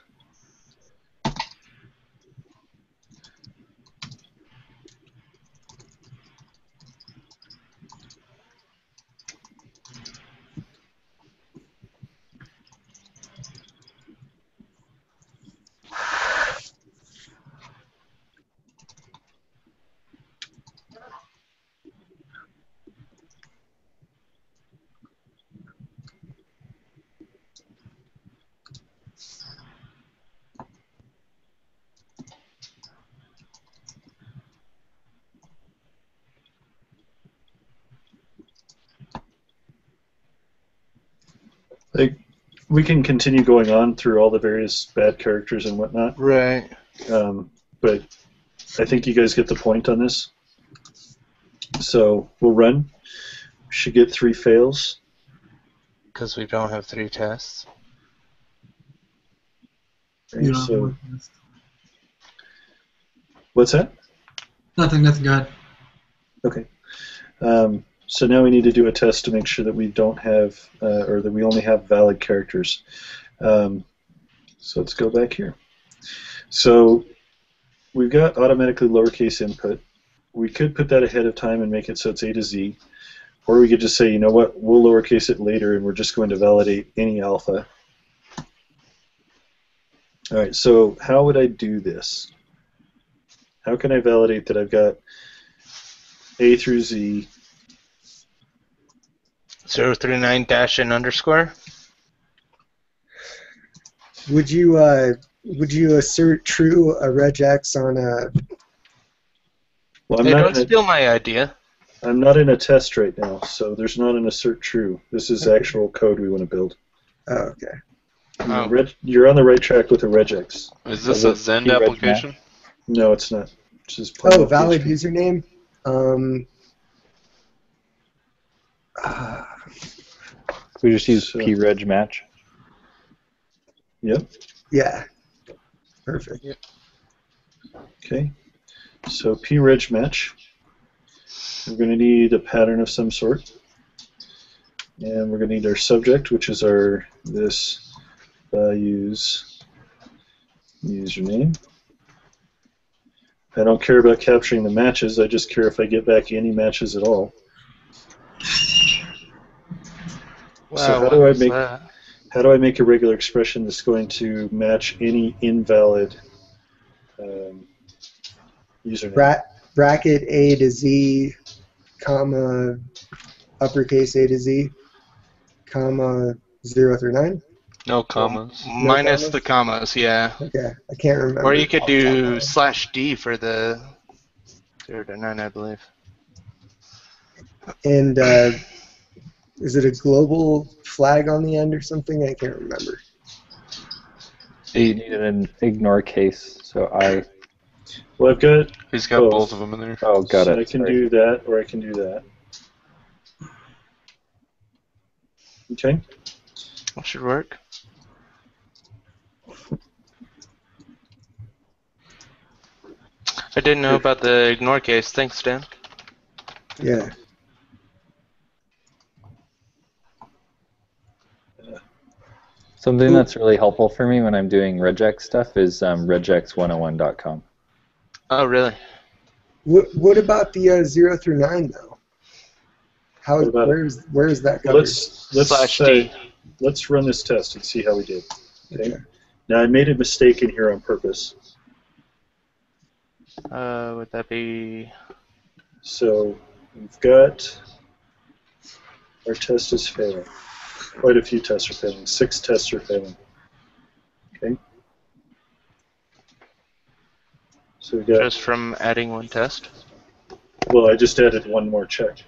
We can continue going on through all the various bad characters and whatnot. Right. But I think you guys get the point on this. So we'll run. We should get 3 fails. Because we don't have 3 tests. Okay, You don't so have to list. what's that? Nothing, go ahead. Okay. So now we need to do a test to make sure that we don't have, or that we only have valid characters. So let's go back here. So we've got automatically lowercase input. We could put that ahead of time and make it so it's A to Z. Or we could just say, you know what, we'll lowercase it later and we're just going to validate any alpha. All right, so how would I do this? How can I validate that I've got A through Z? 039 dash and underscore. Would you assert true a regex on a? Well, Hey, don't steal my idea. I'm not in a test right now, so there's not an assert true. This is actual code we want to build. Oh, okay. You're on the right track with a regex. Is this a Zend application? No, it's not. It's just Valid PHP. username. We just use preg match. Yep. Yeah. Perfect. Okay. So preg match. We're going to need a pattern of some sort. And we're going to need our subject, which is this values username. I don't care about capturing the matches. I just care if I get back any matches at all. Wow, so how do I make a regular expression that's going to match any invalid username? Bracket A to Z, comma, uppercase A to Z, comma, 0 through 9? No commas. Minus commas? the commas, yeah. Okay, I can't remember. Or you could do /D for the 0 to 9, I believe. And is it a global flag on the end or something? I can't remember. You need an ignore case, so Well, I've got. He's got both of them in there. Oh, got it. I can do that, or I can do that. Okay. That should work. I didn't know about the ignore case. Thanks, Dan. Yeah. Something that's really helpful for me when I'm doing regex stuff is regex101.com. Oh, really? What about the 0 through 9 though? Where is that covered? Let's run this test and see how we did. Okay. Now I made a mistake in here on purpose. Would that be? So we've got our test is failing. Quite a few tests are failing. 6 tests are failing. Okay. So we got. Just from adding one test? Well, I just added one more check.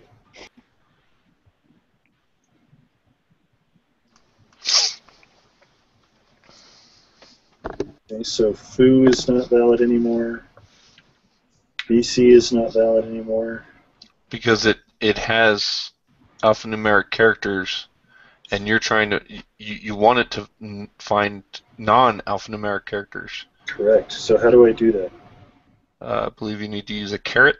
Okay, so foo is not valid anymore. BC is not valid anymore. Because it has alphanumeric characters, and you're trying to you want it to find non-alphanumeric characters. Correct. So how do I do that? I believe you need to use a caret.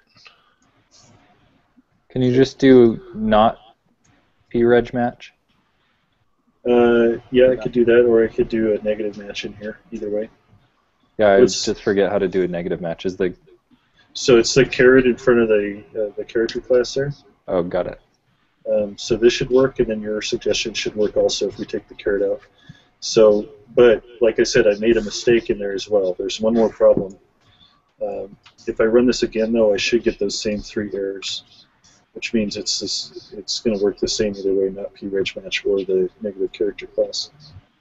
Can you just do not preg match? Yeah, I could do that, or I could do a negative match in here. Either way. Yeah, I just forget how to do a negative match. So it's the caret in front of the character class there. Oh, got it. So this should work, and then your suggestion should work also if we take the caret out. So, but like I said, I made a mistake in there as well. There's one more problem. If I run this again, though, I should get those same 3 errors, which means it's going to work the same either way, not preg match or the negative character class.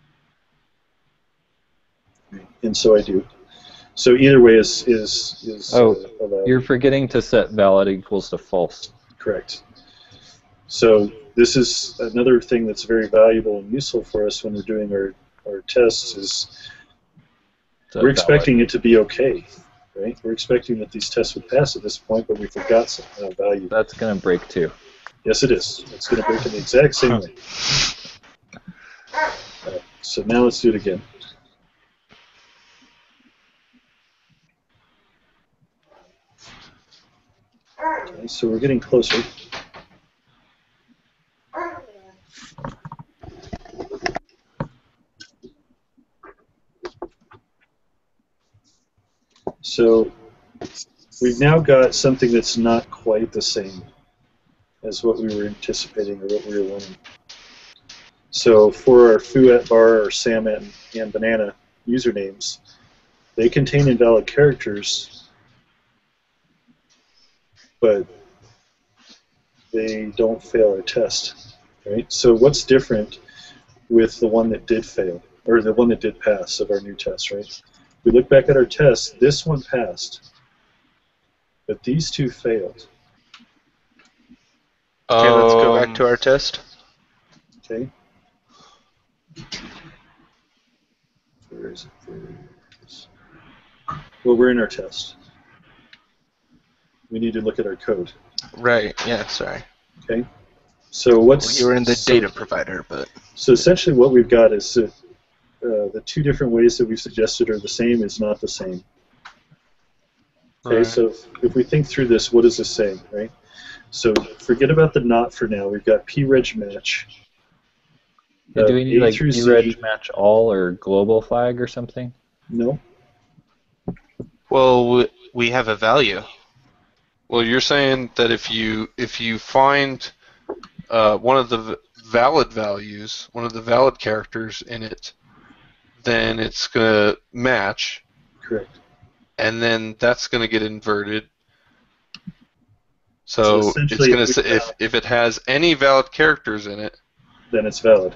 And so I do. So either way is allowed. You're forgetting to set valid equals to false. Correct. So this is another thing that's very valuable and useful for us when we're doing our tests is we're expecting it to be okay, right? We're expecting that these tests would pass at this point, but we forgot some value. That's going to break too. Yes, it is. It's going to break in the exact same way. So now let's do it again. Okay, so we're getting closer. So we've now got something that's not quite the same as what we were anticipating or what we were wanting. So for our foo at bar or salmon and banana usernames, they contain invalid characters, but they don't fail our test, right? So what's different with the one that did fail, or the one that did pass of our new test, right? If we look back at our test, this one passed, but these two failed. Okay, let's go back to our test. Okay. Where is it? Well, we're in our test. We need to look at our code. Right, yeah, sorry. Okay. So what's... You were in the data provider, but... So essentially what we've got is that the two different ways that we've suggested are the same is not the same. Okay, Right. so if we think through this, what does this say, right? So forget about the not for now. We've got preg match. Do we need A like through Z. preg match all or global flag or something? No. Well, we have a value. Well, you're saying that if you find one of the valid values, one of the valid characters in it, then it's gonna match, Correct. and then that's gonna get inverted. So it's essentially, gonna say if it has any valid characters in it, then it's valid.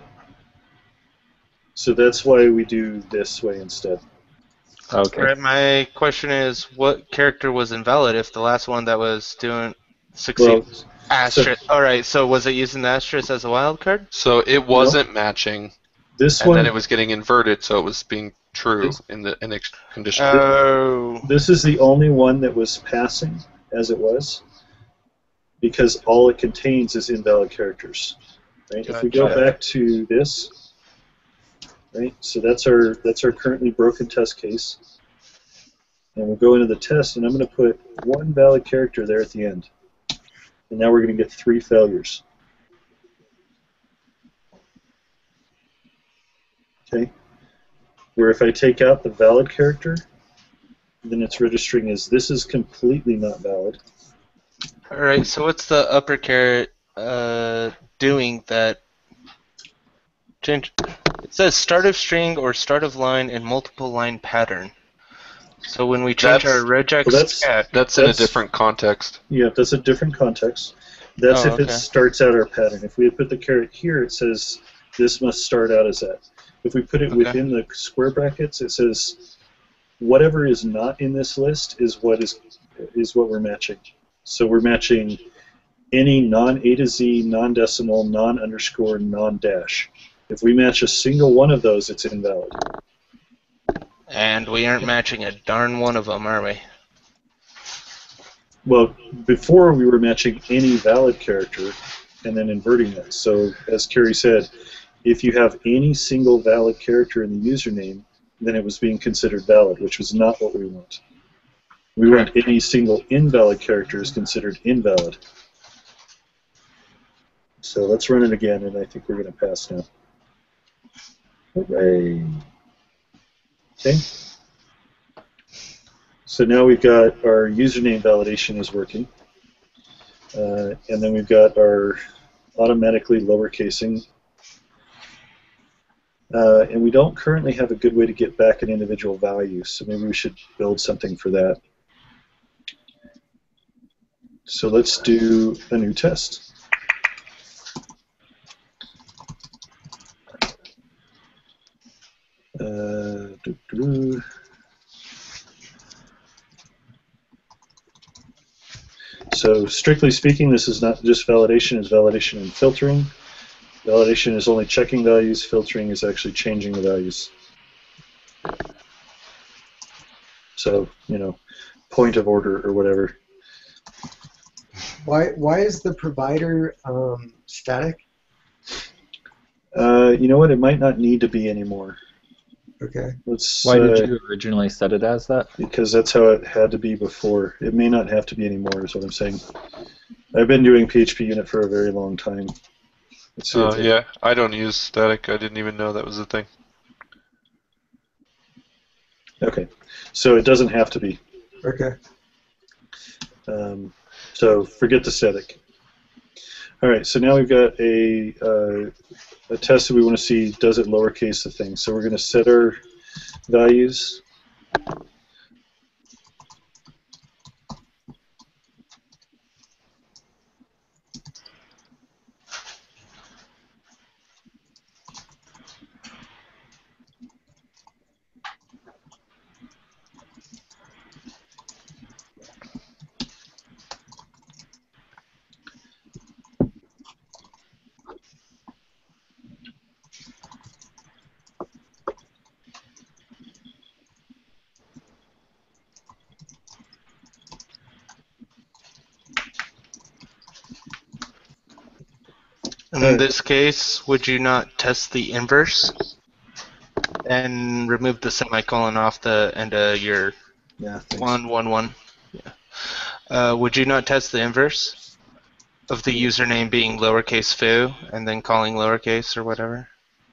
So that's why we do this way instead. Okay. Right, my question is, what character was invalid if the last one that was doing succeed? Well, Asterisk. Alright, so was it using the asterisk as a wild card? so it wasn't matching, this and one, then it was getting inverted, so it was being true in the condition. Oh. this is the only one that was passing as it was, because all it contains is invalid characters. Right? If we go Gotcha. back to this, right? So that's our currently broken test case. And we'll go into the test, and I'm going to put one valid character there at the end. And now we're going to get 3 failures. Okay? Where if I take out the valid character, then it's registering as this is completely not valid. Alright, so what's the upper caret doing that change? It says start of string or start of line and multiple line pattern. So when we change our regex well, scat, That's in a different context. Yeah, that's a different context. That's if it okay. starts out our pattern. If we had put the caret here, it says this must start out as that. If we put it within the square brackets, it says whatever is not in this list is what we're matching. So we're matching any non-A to Z, non-decimal, non-underscore, non-dash. If we match a single one of those, it's invalid. and we aren't matching a darn one of them, are we? Well, before we were matching any valid character and then inverting that. So as Carrie said, if you have any single valid character in the username, then it was being considered valid, which was not what we want. We want any single invalid character is considered invalid. So let's run it again, and I think we're going to pass now. Hooray. Okay. So now we've got our username validation is working. And then we've got our automatically lowercasing. And we don't currently have a good way to get back an individual value, so maybe we should build something for that. So let's do a new test. So strictly speaking, this is not just validation, it's validation and filtering. Validation is only checking values, filtering is actually changing the values. So, you know, point of order or whatever. Why is the provider static? You know what, it might not need to be anymore. Okay. Why did you originally set it as that? Because that's how it had to be before. It may not have to be anymore, is what I'm saying. I've been doing PHP unit for a very long time. Oh, yeah, I don't use static. I didn't even know that was a thing. Okay, so it doesn't have to be. Okay. So forget the static. All right, so now we've got a test that we want to see, does it lowercase the thing. So we're going to set our values. In this case, would you not test the inverse and remove the semicolon off the end of your Yeah, thanks. 1, 1, 1? Yeah. Would you not test the inverse of the username being lowercase foo and then calling lowercase or whatever?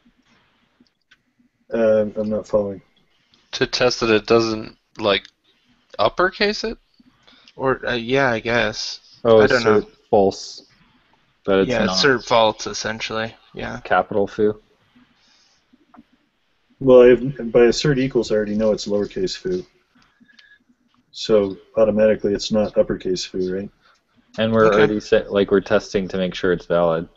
I'm not following. To test that it doesn't, like, uppercase it? Or, yeah, I guess. Oh, I don't know. false. That it's Yeah, not assert false, essentially. Yeah. capital foo. Well, by assert equals, I already know it's lowercase foo. So automatically, it's not uppercase foo, right? And we're Okay. already set, like we're testing to make sure it's valid.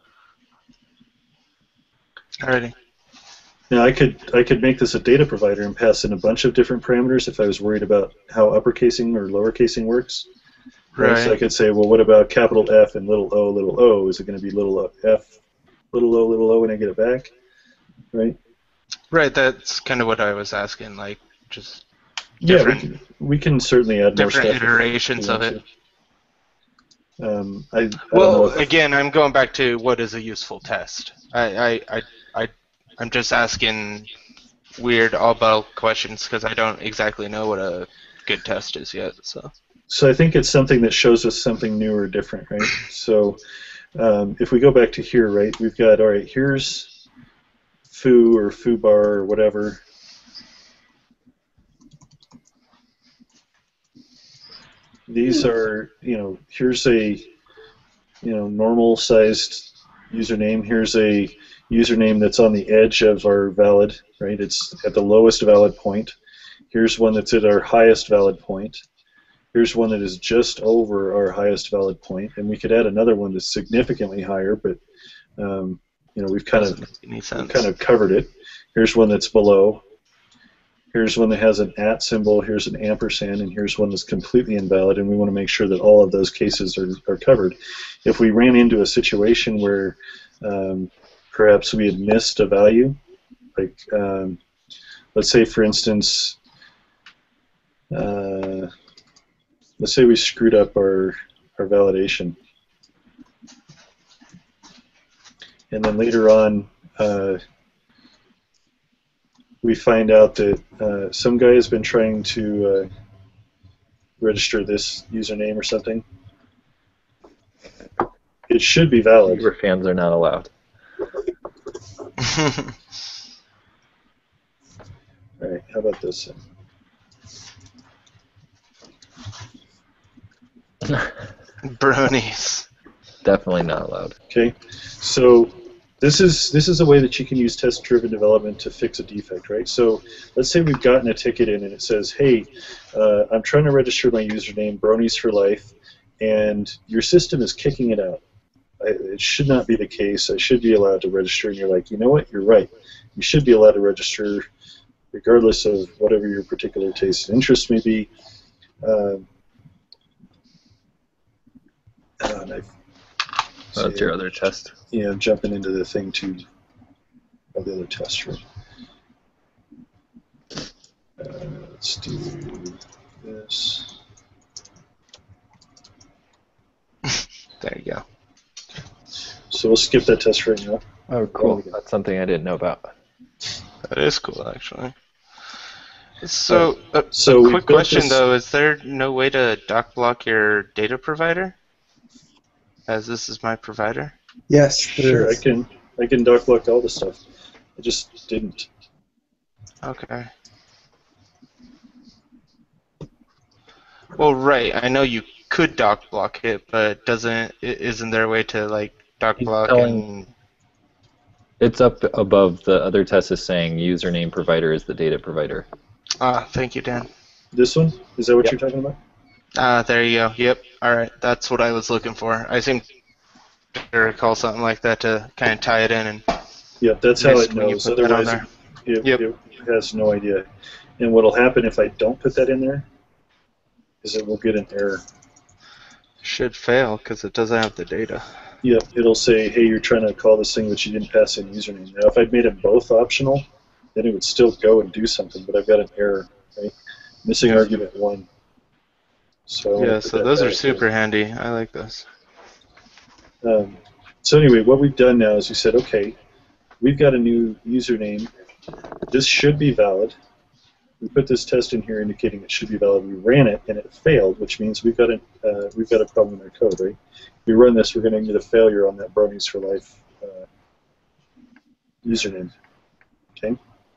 Alrighty. Now, I could make this a data provider and pass in a bunch of different parameters if I was worried about how uppercasing or lowercasing works. Right. So I could say, well, what about capital F and little o? Is it going to be little f, little o when I get it back? Right? Right, that's kind of what I was asking, like, just Yeah, different, we can certainly add more different stuff. if iterations we of want it. to. I don't know Well, if, again, I'm going back to what is a useful test. I'm just asking weird all-ball questions because I don't exactly know what a good test is yet. So I think it's something that shows us something new or different, right? So if we go back to here, right, we've got, all right, here's foo or foo bar or whatever. These are, here's a, normal-sized username. Here's a username that's on the edge of our valid, right? It's at the lowest valid point. Here's one that's at our highest valid point. Here's one that is just over our highest valid point, and we could add another one that's significantly higher, but we've kind of covered it. Here's one that's below. Here's one that has an @ symbol. Here's an ampersand, and here's one that's completely invalid. And we want to make sure that all of those cases are covered. If we ran into a situation where perhaps we had missed a value, like let's say, for instance, let's say we screwed up our validation, and then later on we find out that some guy has been trying to register this username or something. It should be valid. Your fans are not allowed. All right, how about this? Bronies. Definitely not allowed. Okay, so this is a way that you can use test-driven development to fix a defect, right? So let's say we've gotten a ticket in and it says, hey, I'm trying to register my username, Bronies for Life, and your system is kicking it out. It should not be the case. I should be allowed to register. And you're like, you know what? You're right. You should be allowed to register regardless of whatever your particular taste and interest may be. That's your other test. Yeah, I'm jumping into the thing too, of the other test, right? Let's do this. There you go. So we'll skip that test right now. Oh, cool. That's something I didn't know about. That is cool, actually. So, So a quick question though: is there no way to doc block your data provider, as this is my provider? Yes, Sure, I can doc block all the stuff. I just didn't. Okay. Well, right. I know you could doc block it, but isn't there a way to like doc block and? It's up above. The other test is saying username provider is the data provider. Thank you, Dan. This one? Is that what Yep. you're talking about? There you go. Yep. All right. That's what I was looking for. I seem to recall something like that to kind of tie it in, and Yep, that's how it missed when you knows. put that on Otherwise, there. it, Yep. it has no idea. And what will happen if I don't put that in there is it will get an error. Should fail because it doesn't have the data. Yep, it'll say, hey, you're trying to call this thing, but you didn't pass in username. Now, if I'd made them both optional, then it would still go and do something, but I've got an error, right? Missing Yeah. argument 1. So I want to Yeah, put so that those are back super handy. I like this. So anyway, what we've done now is we said, okay, we've got a new username. This should be valid. We put this test in here indicating it should be valid. We ran it and it failed, which means we've got a problem in our code, right? If we run this, we're going to get a failure on that Bronies for Life username. Okay.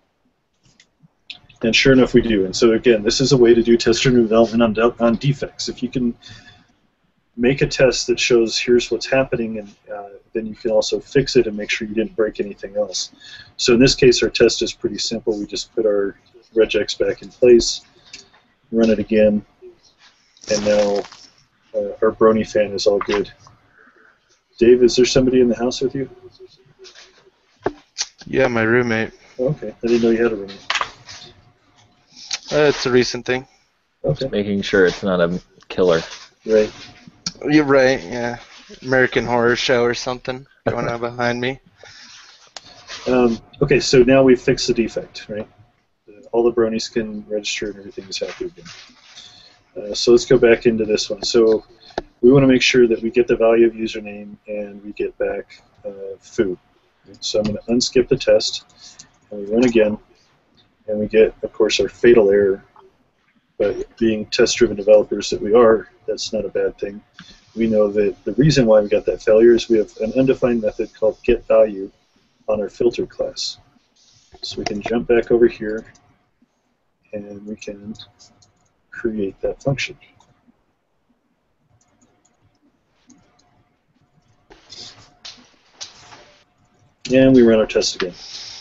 And sure enough, we do. And so again, this is a way to do test-driven development on defects. If you can make a test that shows here's what's happening, and then you can also fix it and make sure you didn't break anything else. So in this case, our test is pretty simple. We just put our regex back in place, run it again, and now our Brony fan is all good. Dave, is there somebody in the house with you? Yeah, my roommate. Oh, okay, I didn't know you had a roommate. It's a recent thing. Okay, Making sure it's not a killer. right. You're right, yeah. American Horror Show or something going on behind me. Okay, so now we've fixed the defect, right? All the Bronies can register and everything is happy again. So let's go back into this one. So we want to make sure that we get the value of username and we get back foo. So I'm going to unskip the test and we run again and we get, of course, our fatal error. But being test-driven developers that we are, that's not a bad thing. We know that the reason why we got that failure is we have an undefined method called getValue on our filter class. So we can jump back over here and we can create that function. And we run our test again.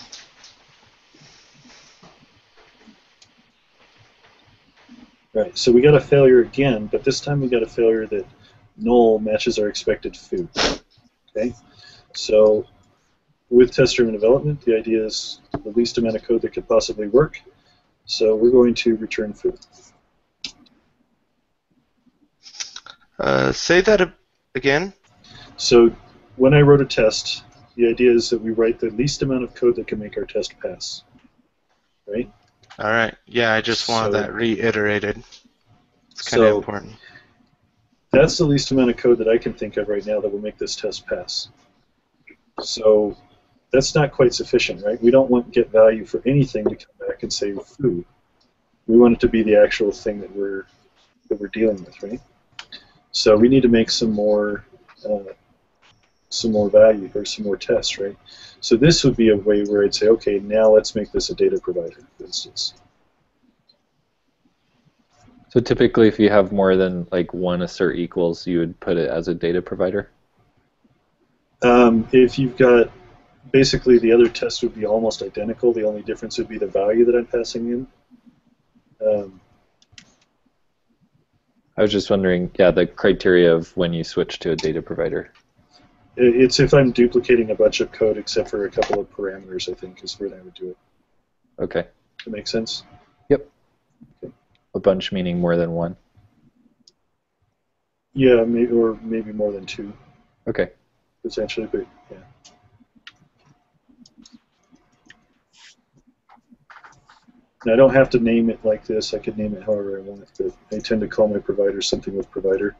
Right, so we got a failure again, but this time we got a failure that null matches our expected foo. Okay, so with test-driven development, the idea is the least amount of code that could possibly work. So we're going to return foo. Say that again. So when I wrote a test, the idea is that we write the least amount of code that can make our test pass. Right? All right. Yeah, I just wanted So- that reiterated. It's kind of So important. that's the least amount of code that I can think of right now that will make this test pass. So that's not quite sufficient, right? We don't want getValue for anything to come back and say foo. We want it to be the actual thing that we're dealing with, right? So we need to make some more value or some more tests, right? So this would be a way where I'd say, okay, now let's make this a data provider, for instance. So typically, if you have more than like one assert equals, you would put it as a data provider? If you've got, basically the other test would be almost identical. The only difference would be the value that I'm passing in. I was just wondering, yeah, the criteria of when you switch to a data provider. It's if I'm duplicating a bunch of code except for a couple of parameters, I think, is where I would do it. Okay. That make sense? Yep. Okay. A bunch meaning more than one. Yeah, or maybe more than 2, Okay. potentially, but yeah. Now, I don't have to name it like this. I could name it however I want, but I tend to call my provider something with provider.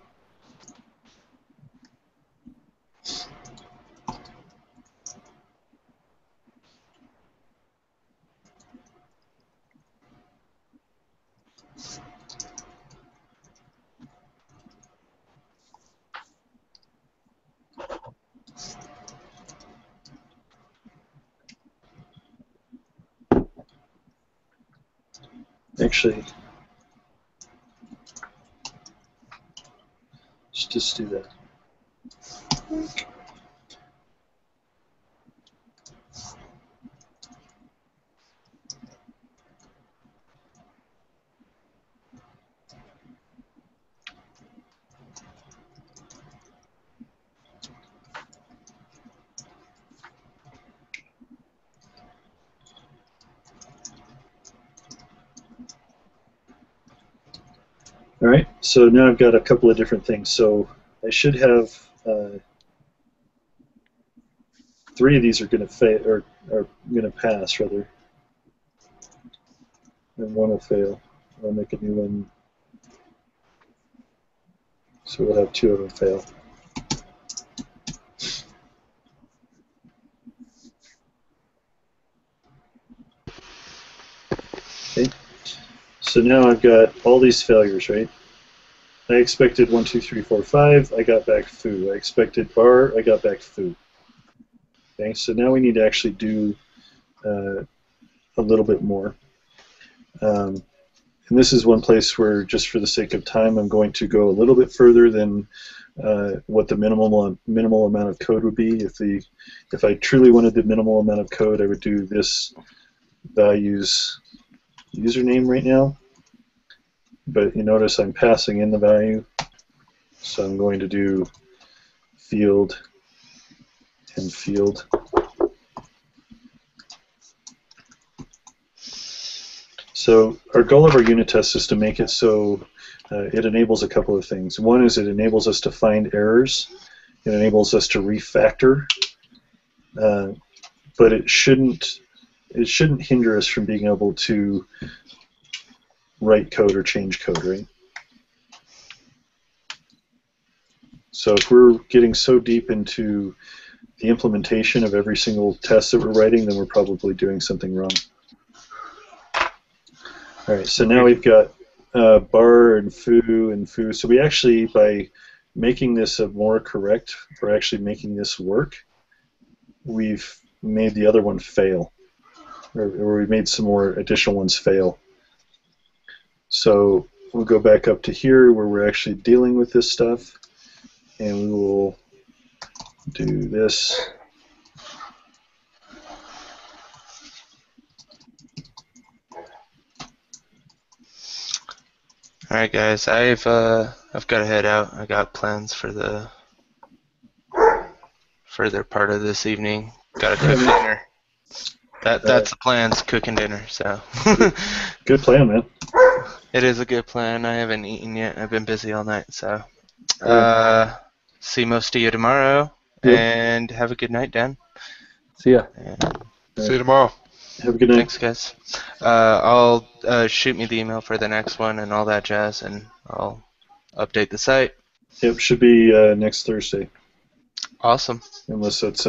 Actually, let's just do that. All right, so now I've got a couple of different things. So I should have 3 of these are going to fail, or are going to pass rather, and 1 will fail. I'll make a new one, so we'll have 2 of them fail. Okay, so now I've got all these failures, right? I expected 1, 2, 3, 4, 5. I got back foo. I expected bar. I got back foo. Okay, so now we need to actually do a little bit more. And this is one place where, just for the sake of time, I'm going to go a little bit further than what the minimal amount of code would be. If I truly wanted the minimal amount of code, I would do this values username right now. But you notice I'm passing in the value, so I'm going to do field and field. So our goal of our unit test is to make it so it enables a couple of things. One is it enables us to find errors. It enables us to refactor, but it shouldn't hinder us from being able to write code or change code, right? So if we're getting so deep into the implementation of every single test that we're writing, then we're probably doing something wrong. All right, so now we've got bar and foo. So we actually, by making this a more correct, or actually making this work, we've made the other one fail, or we made some more additional ones fail. So we'll go back up to here where we're actually dealing with this stuff, and we will do this. All right, guys. I've got to head out. I got plans for the further part of this evening. Got to cook dinner. That's the plans, cooking dinner. So. Good plan, man. It is a good plan. I haven't eaten yet. I've been busy all night, so. See most of you tomorrow, and have a good night, Dan. See ya. See you tomorrow. Have a good night. Thanks, guys. I'll shoot me the email for the next one and all that jazz, and I'll update the site. Yep, should be next Thursday. Awesome. Unless that's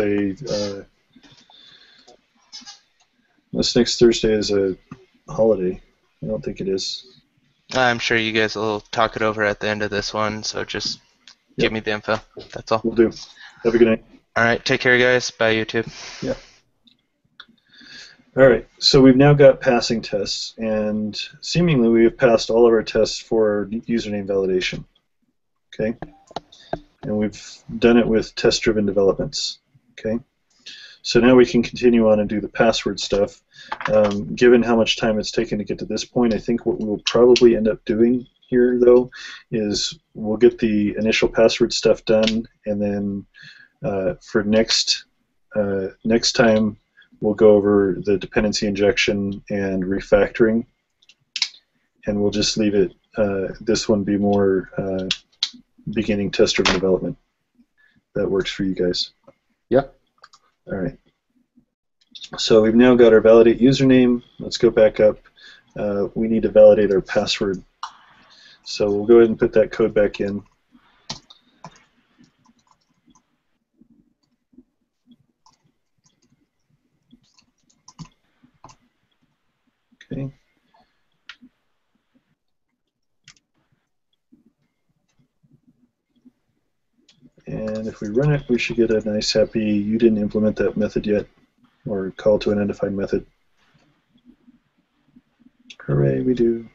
unless next Thursday is a holiday. I don't think it is. I'm sure you guys will talk it over at the end of this one, so just give me the info. That's all. Will do. Have a good night. All right, take care, guys. Bye, YouTube. Yeah. All right, so we've now got passing tests, and seemingly we have passed all of our tests for username validation. Okay, and we've done it with test-driven developments. Okay, so now we can continue on and do the password stuff. Given how much time it's taken to get to this point, I think what we will probably end up doing here, though, is we'll get the initial password stuff done, and then for next time, we'll go over the dependency injection and refactoring, and we'll just leave it, this one be more beginning test-driven development. That works for you guys. Yeah. All right. So we've now got our validate username. Let's go back up. We need to validate our password. So we'll go ahead and put that code back in. Okay. And if we run it, we should get a nice happy, you didn't implement that method yet, or call to an undefined method. Hooray, we do.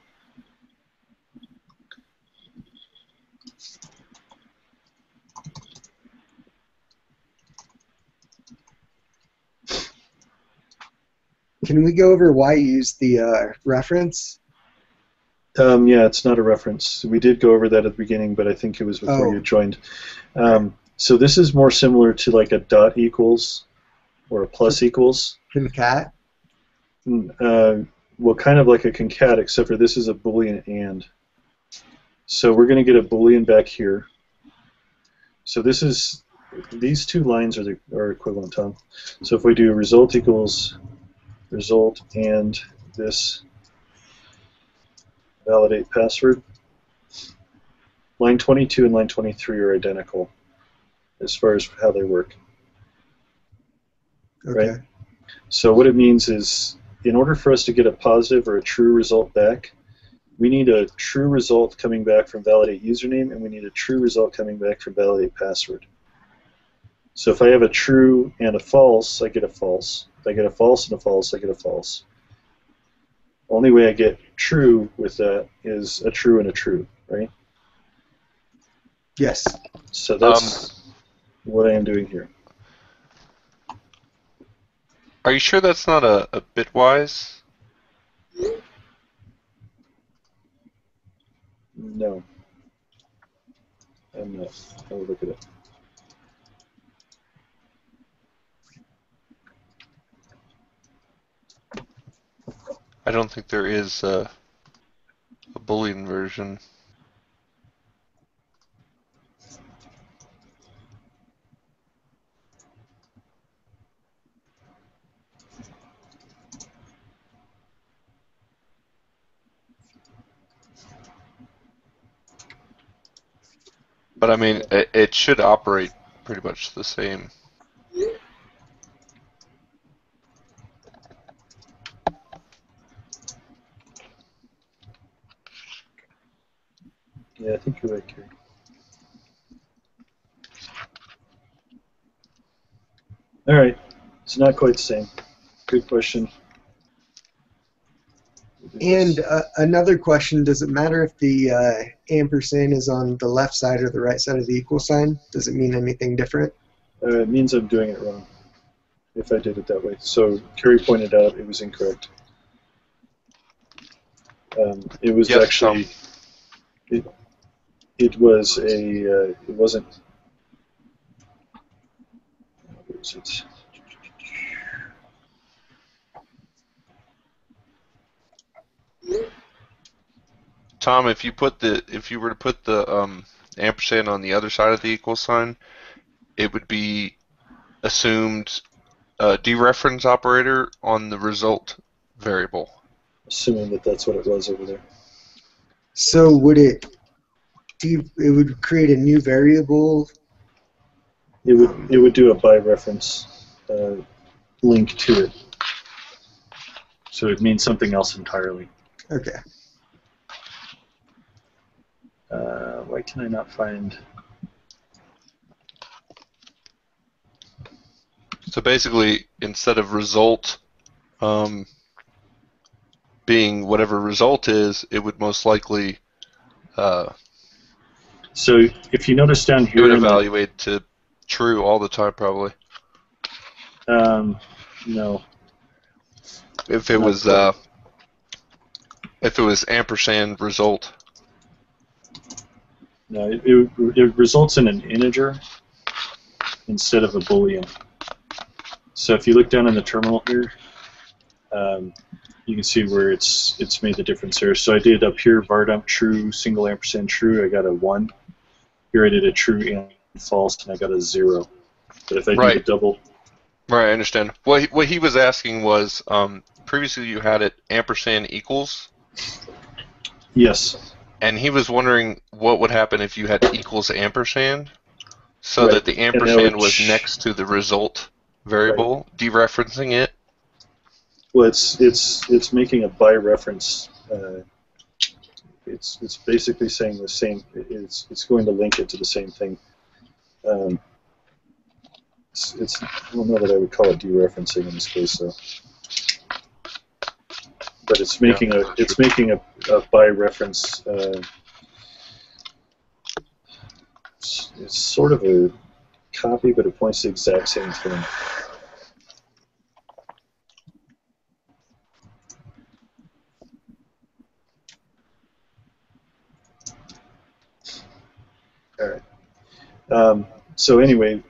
Can we go over why you used the reference? Yeah, it's not a reference. We did go over that at the beginning, but I think it was before you joined. So this is more similar to like a dot equals or a plus equals. Concat? Well, kind of like a concat, except for this is a Boolean and. So we're going to get a Boolean back here. So this is, these two lines are equivalent, Tom. So if we do result equals result and this validate password, line 22 and line 23 are identical as far as how they work. Okay. Right? So what it means is, in order for us to get a positive or a true result back, we need a true result coming back from validate username, and we need a true result coming back from validate password. So if I have a true and a false, I get a false. If I get a false and a false, I get a false. Only way I get true with that is a true and a true, right? Yes. So that's what I am doing here. Are you sure that's not a bitwise? No. I'm not. I'll look at it. I don't think there is a Boolean version. But I mean, it should operate pretty much the same. Yeah, I think you're right, Kerry. All right. It's not quite the same. Good question. And another question, does it matter if the ampersand is on the left side or the right side of the equal sign? Does it mean anything different? It means I'm doing it wrong if I did it that way. So Kerry pointed out it was incorrect. It was Yes, actually, it was a, it wasn't, what was it? Tom, if you were to put the ampersand on the other side of the equal sign, it would be assumed dereference operator on the result variable. Assuming that that's what it was over there. So would it would create a new variable? It would do a by reference link to it. So it means something else entirely. Okay. Why can I not find? So basically, instead of result being whatever result is, it would most likely So if you notice down it here, would evaluate to true all the time, probably. No. If it was ampersand result. No, it results in an integer instead of a Boolean. So if you look down in the terminal here, you can see where it's made the difference here. So I did up here var_dump true single ampersand true, I got a 1. Here I did a true and false, and I got a 0. But if I do the double, right, I understand. What he was asking was previously you had it ampersand equals. Yes. And he was wondering what would happen if you had equals ampersand, so Right. that the ampersand was next to the result variable, dereferencing it. Well, it's making a by reference. It's basically saying the same. It's going to link it to the same thing. It's I don't know that I would call it dereferencing in this case, though. But it's making a by reference. It's sort of a copy, but it points to the exact same thing. All right. So anyway,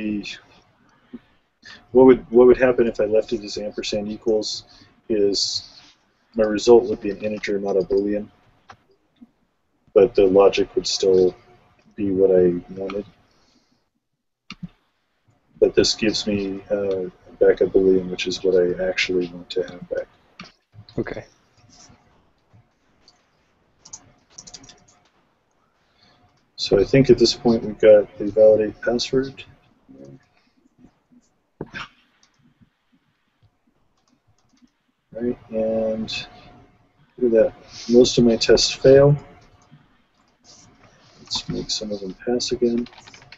what would happen if I left it as ampersand equals is my result would be an integer, not a Boolean. but the logic would still be what I wanted. But this gives me back a Boolean, which is what I actually want to have back. Okay. So I think at this point we've got the validate password. Right, and look at that. Most of my tests fail. Let's make some of them pass again.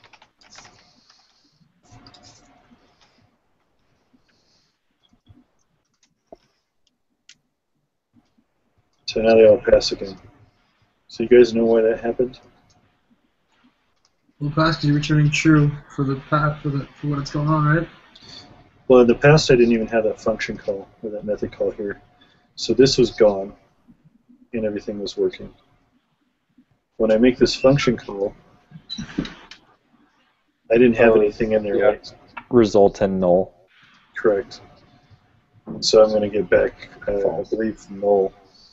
So now they all pass again. So you guys know why that happened? Well, pass because you're returning true for the for what it's going on, right? Well, in the past I didn't even have that function call or that method call here. So this was gone and everything was working. When I make this function call, I didn't have anything in there, right? Result and null. Correct. And so I'm going to get back, I believe, null.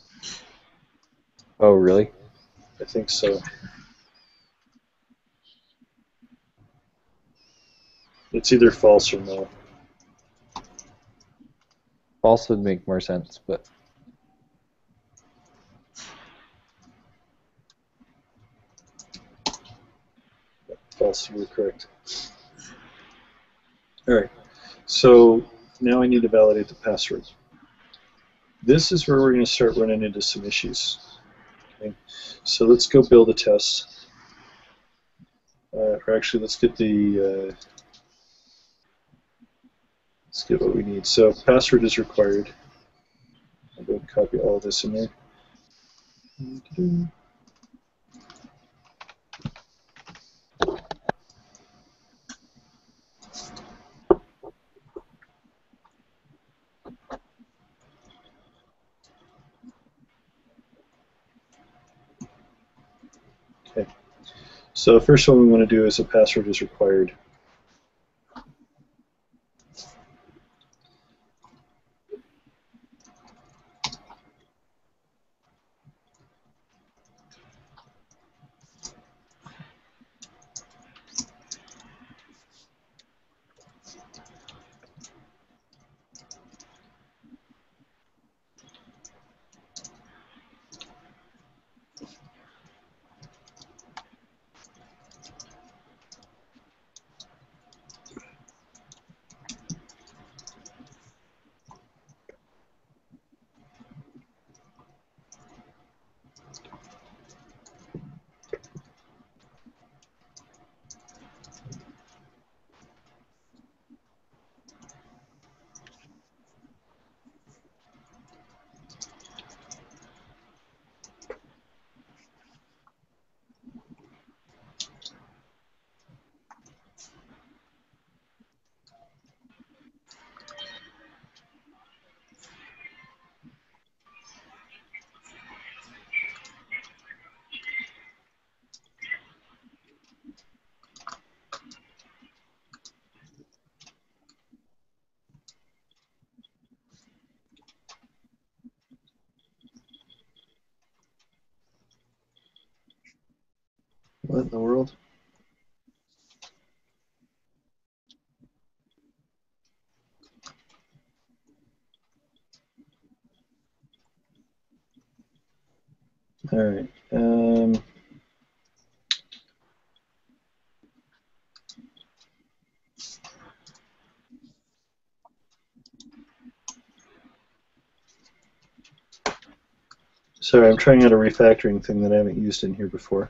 Oh, really? I think so. It's either false or null. False would make more sense, but False, you were correct. All right. So now I need to validate the password. This is where we're going to start running into some issues. Okay. So let's go build a test. Or actually, let's get the let's get what we need. So password is required. I'm going to copy all of this in there. Okay. So the first one we want to do is a password is required. What in the world? All right. Sorry, I'm trying out a refactoring thing that I haven't used in here before.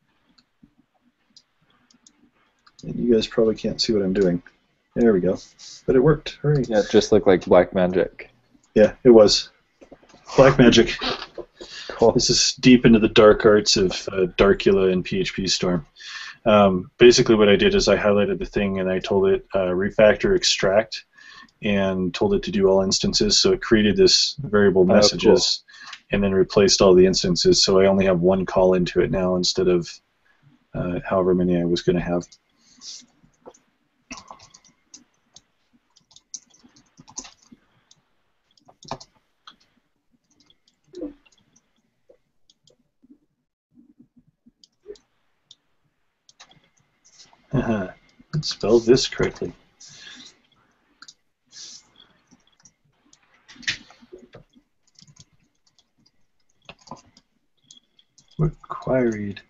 And you guys probably can't see what I'm doing. There we go. But it worked. Hooray. yeah, it just looked like black magic. Yeah, it was. Black magic. Cool. This is deep into the dark arts of Darkula and PHP Storm. Basically what I did is I highlighted the thing and I told it refactor extract and told it to do all instances. So it created this variable messages and then replaced all the instances. So I only have one call into it now instead of however many I was going to have. Let's spell this correctly. Required.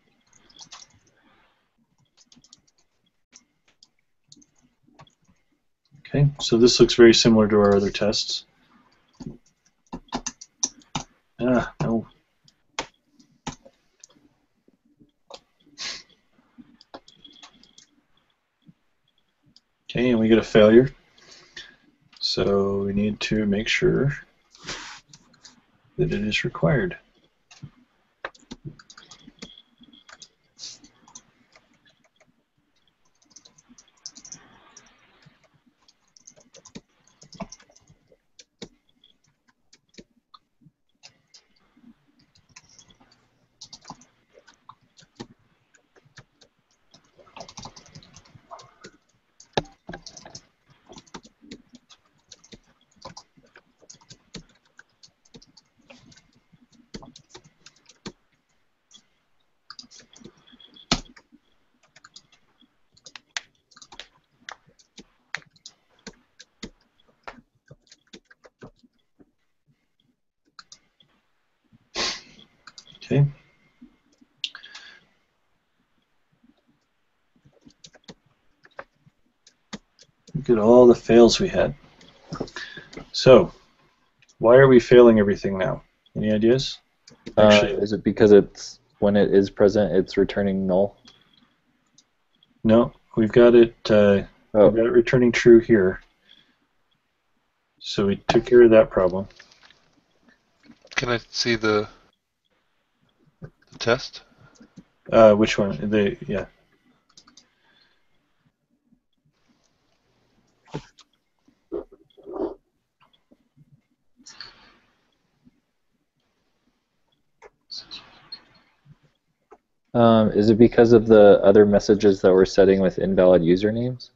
Okay, so this looks very similar to our other tests. No. Okay, and we get a failure. So we need to make sure that it is required. Okay. Look at all the fails we had. So, why are we failing everything now? Any ideas? Actually, Is it because it's when it is present, it's returning null? no. We've got it. We've got it returning true here. So we took care of that problem. Can I see the test? Which one? Yeah. Is it because of the other messages that we're setting with invalid usernames?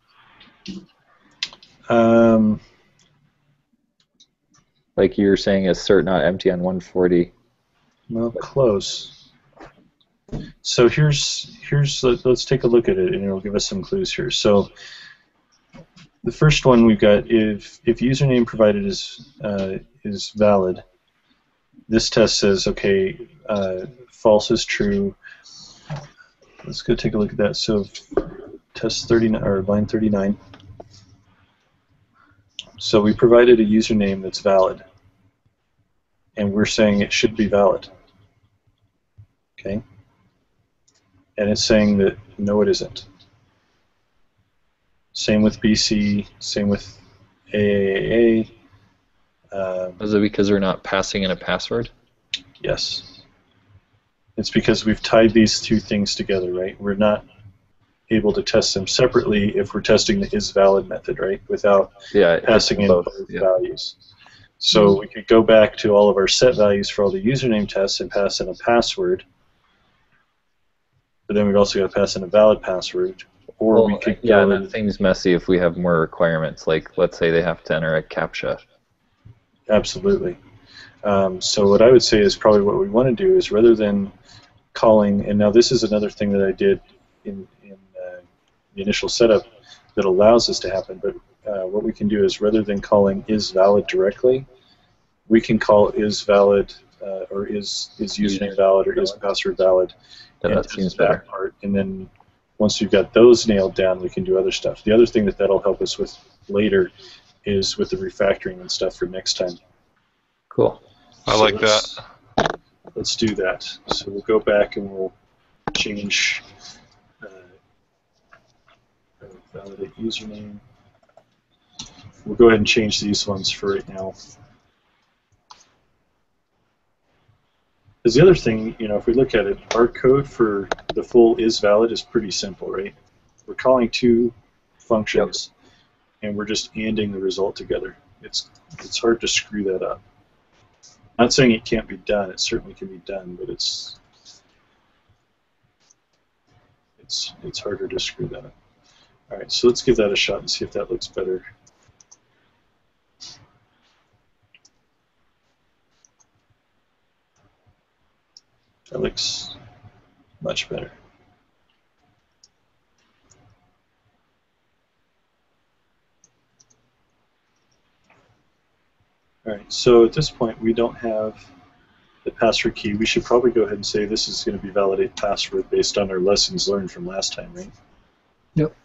Like you were saying, assert not empty on 140. Well, close. So let's take a look at it, and it'll give us some clues here. So the first one we've got, if username provided is valid, this test says, okay, false is true. Let's go take a look at that. So test 39 or line 39. So we provided a username that's valid, and we're saying it should be valid. Okay, and it's saying that no, it isn't. Same with BC. Same with AAA. Is it because we're not passing in a password? Yes. It's because we've tied these two things together, right? We're not able to test them separately if we're testing the isValid method, right? Without passing in both values. So we could go back to all of our set values for all the username tests and pass in a password, but then we've also got to pass in a valid password. Or we could and that seems messy if we have more requirements, like let's say they have to enter a CAPTCHA. Absolutely. So what I would say is probably what we want to do is rather than calling, and now this is another thing that I did in the initial setup that allows this to happen, but what we can do is rather than calling isValid directly, we can call isValid or is username valid or is password valid, and that seems better. Part, and then once we've got those nailed down, we can do other stuff. The other thing that'll help us with later is with the refactoring and stuff for next time. Cool. I like that. Let's do that. So we'll go back and we'll change validate username. We'll go ahead and change these ones for right now. Because the other thing, if we look at it, our code for the full isValid is pretty simple, right? We're calling two functions, and we're just anding the result together. It's hard to screw that up. I'm not saying it can't be done. It certainly can be done, but it's harder to screw that up. All right, so let's give that a shot and see if that looks better. That looks much better. All right, so at this point we don't have the password key. We should probably go ahead and say this is going to be validate password based on our lessons learned from last time, right? Yep.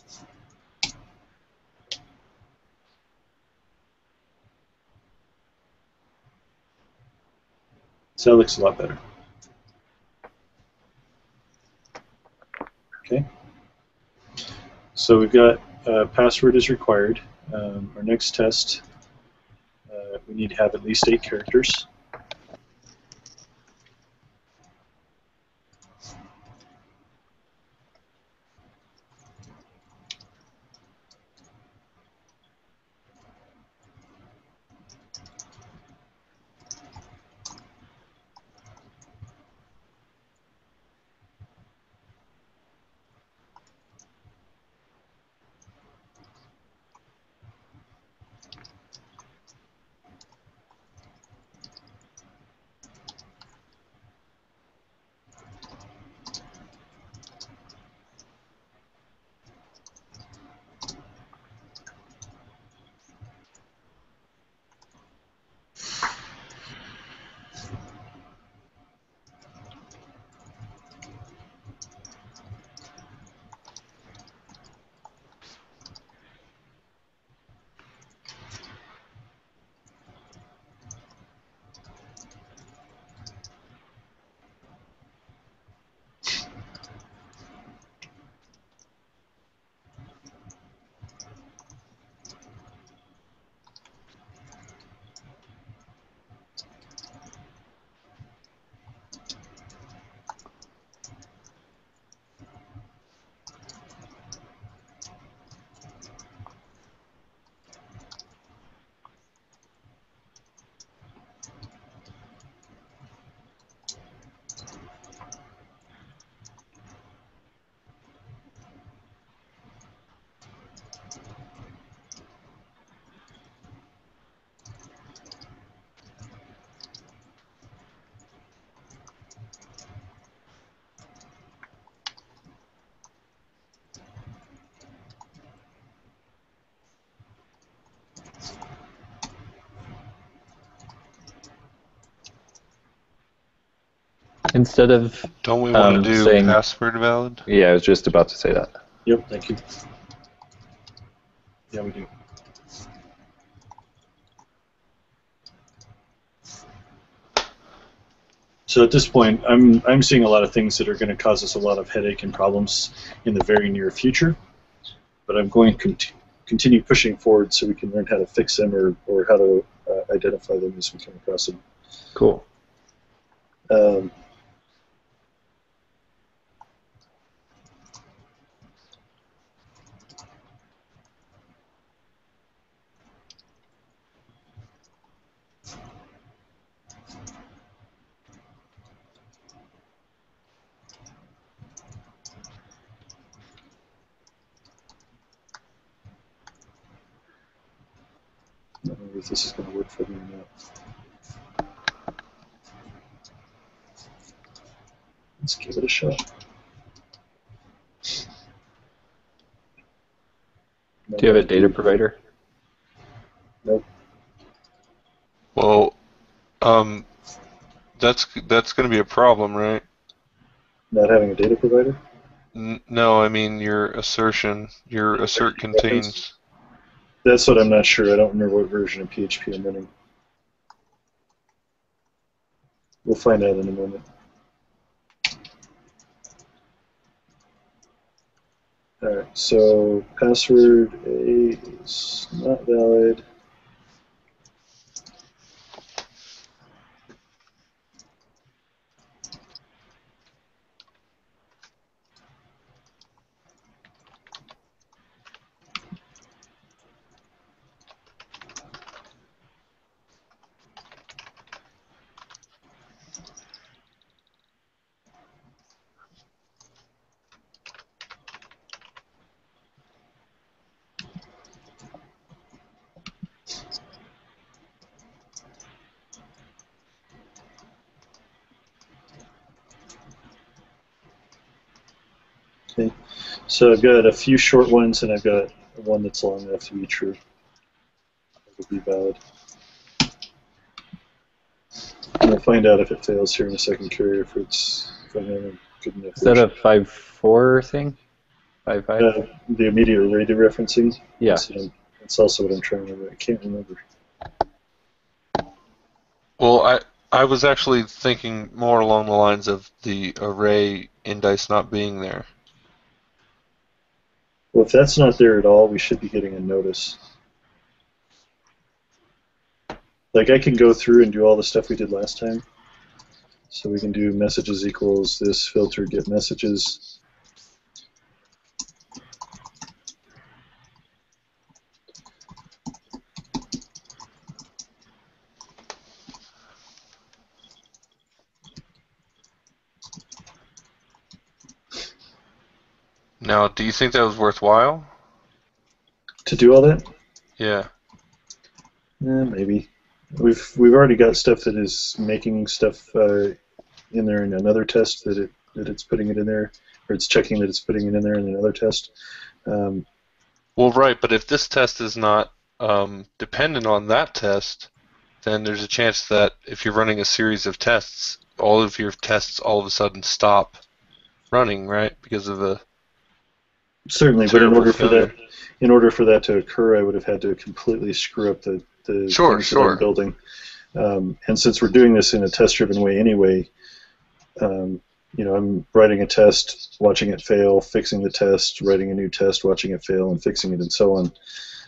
So that looks a lot better. Okay. So we've got password is required. Our next test, we need to have at least 8 characters. Instead of Don't we want to do saying password valid? Yeah, I was just about to say that. Yep, thank you. Yeah, we do. So at this point, I'm seeing a lot of things that are going to cause us a lot of headache and problems in the very near future, but I'm going to continue pushing forward so we can learn how to fix them or how to identify them as we come across them. Cool. I don't know if this is going to work for me or not. Let's give it a shot. Do you have a data provider? Nope. Well, that's going to be a problem, right? Not having a data provider? No, I mean your assertion. Your assert contains. That's what I'm not sure. I don't remember what version of PHP I'm running. We'll find out in a moment. Alright, so password A is not valid. Okay, so I've got a few short ones and I've got one that's long enough to be true. That would be valid. We'll find out if it fails here in a second, Carrier, if I'm having a good enough Is that a version. 5.4 thing? 5.5? The immediate array dereferencing? Yeah. That's also what I'm trying to remember. I can't remember. Well, I was actually thinking more along the lines of the array indice not being there. Well, if that's not there at all, we should be getting a notice. Like, I can go through and do all the stuff we did last time. So we can do messages equals this filter get messages. Now, do you think that was worthwhile? To do all that? Yeah. Maybe. We've already got stuff that is making stuff in there in another test that it's putting it in there, or it's checking that it's putting it in there in another test. Well, right, but if this test is not dependent on that test, then there's a chance that if you're running a series of tests, all of your tests all of a sudden stop running, right? Because of the Certainly, but in order for that to occur, I would have had to completely screw up the things that I'm building. And since we're doing this in a test-driven way anyway, I'm writing a test, watching it fail, fixing the test, writing a new test, watching it fail, and fixing it, and so on.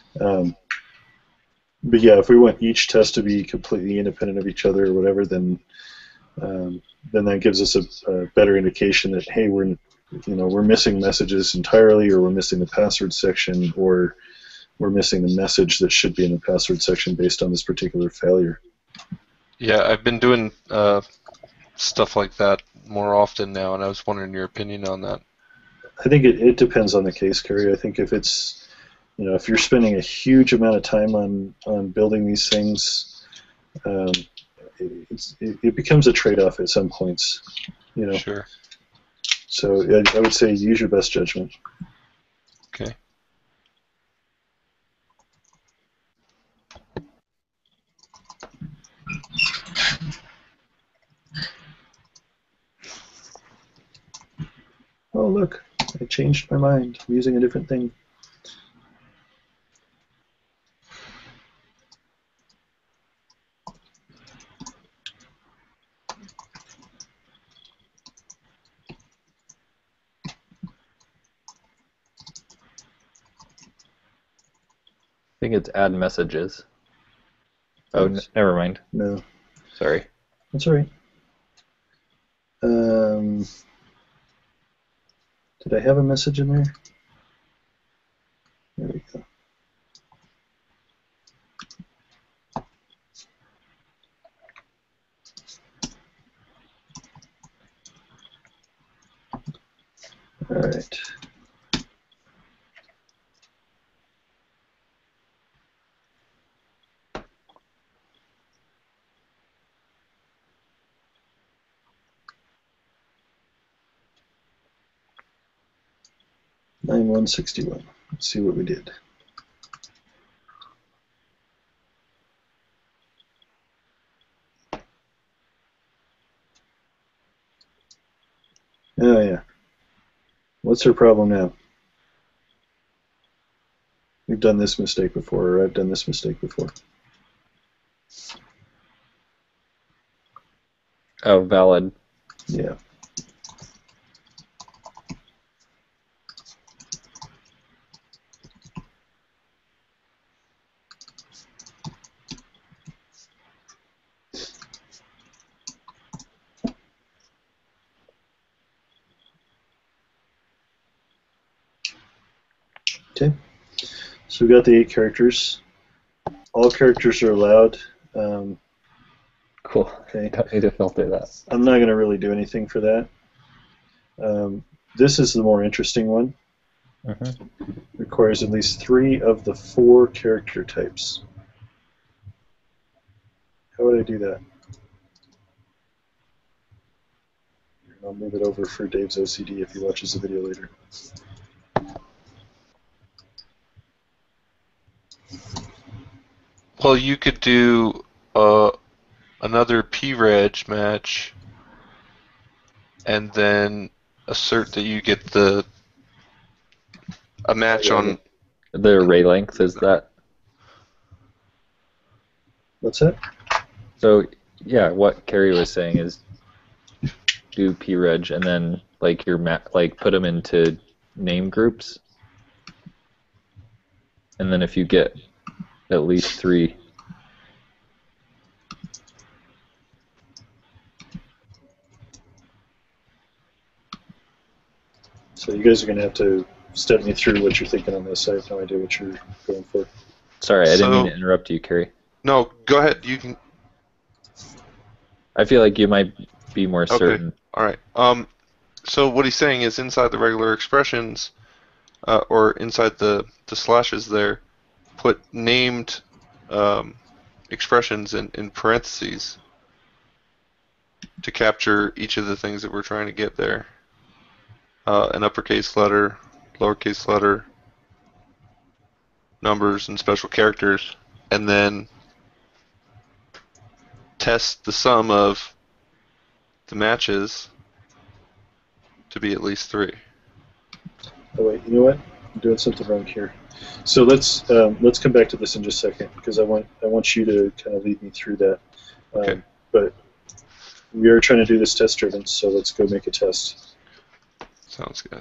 But yeah, if we want each test to be completely independent of each other or whatever, then that gives us a better indication that, hey, we're missing messages entirely, or we're missing the password section, or we're missing the message that should be in the password section based on this particular failure. Yeah, I've been doing stuff like that more often now, and I was wondering your opinion on that. I think it depends on the case, Kerry. I think if it's, if you're spending a huge amount of time on building these things, it becomes a trade-off at some points. Sure. So I would say use your best judgment. Okay. Oh, look, I changed my mind. I'm using a different thing. I think it's add messages. Oh, never mind. No. Sorry. That's all right. Did I have a message in there? There we go. All right. Line 161. Let's see what we did. Oh yeah. What's her problem now? We've done this mistake before, or I've done this mistake before. Oh, valid. Yeah. Okay. So we've got the 8 characters. All characters are allowed. Cool. Okay. Don't need to filter that. I'm not going to really do anything for that. This is the more interesting one. Requires at least 3 of the 4 character types. How would I do that? I'll move it over for Dave's OCD if he watches the video later. Well, you could do another preg match, and then assert that you get a match on. The array length is that. What's that? So yeah, what Carrie was saying is do preg and then like put them into name groups, and then if you get at least 3. So you guys are going to have to step me through what you're thinking on this. I have no idea what you're going for. Sorry, I didn't mean to interrupt you, Carrie. No, go ahead. You can. I feel like you might be more certain. All right. So what he's saying is inside the regular expressions, or inside the slashes there, put named expressions in parentheses to capture each of the things that we're trying to get there. An uppercase letter, lowercase letter, numbers, and special characters, and then test the sum of the matches to be at least 3. Oh wait, you know what? I'm doing something wrong here. So let's come back to this in just a second because I want you to kind of lead me through that. Okay. But we are trying to do this test driven, so let's go make a test. Sounds good.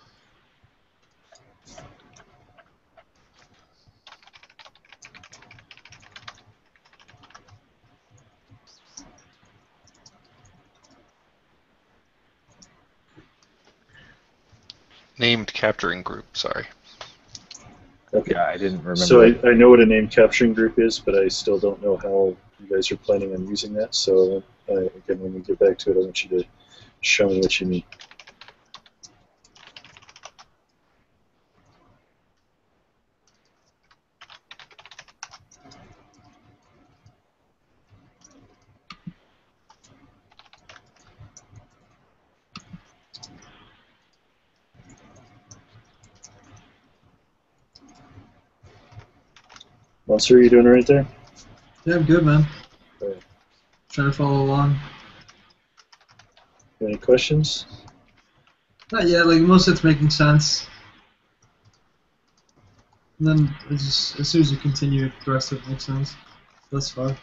Named capturing group, sorry. Okay. Yeah, I didn't remember. So I know what a name capturing group is, but I still don't know how you guys are planning on using that. So again, when we get back to it, I want you to show me what you mean. Monster, are you doing it right there? Yeah, I'm good, man. Right. Trying to follow along. Any questions? Not yet. Like most of it's making sense. And then it's just, as soon as you continue, the rest of it makes sense. That's fine.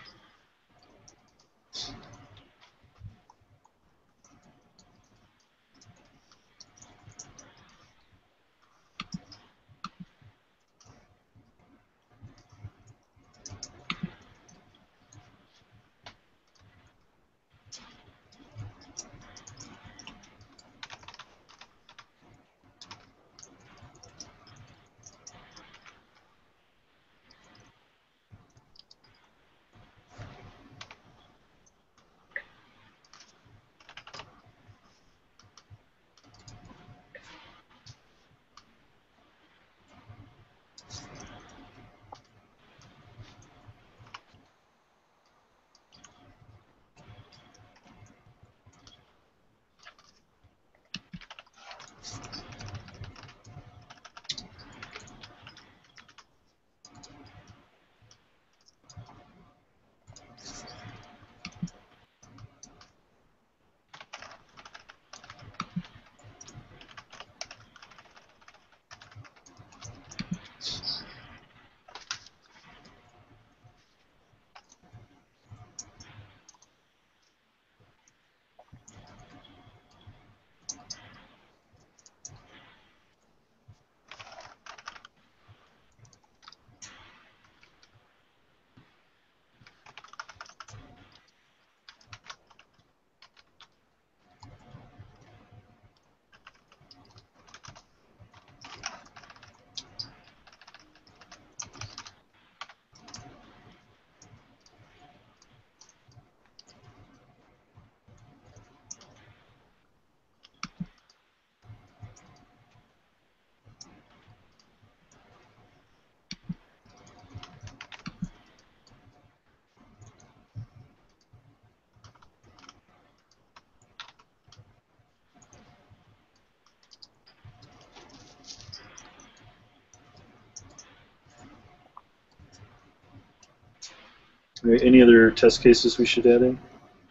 All right, any other test cases we should add in?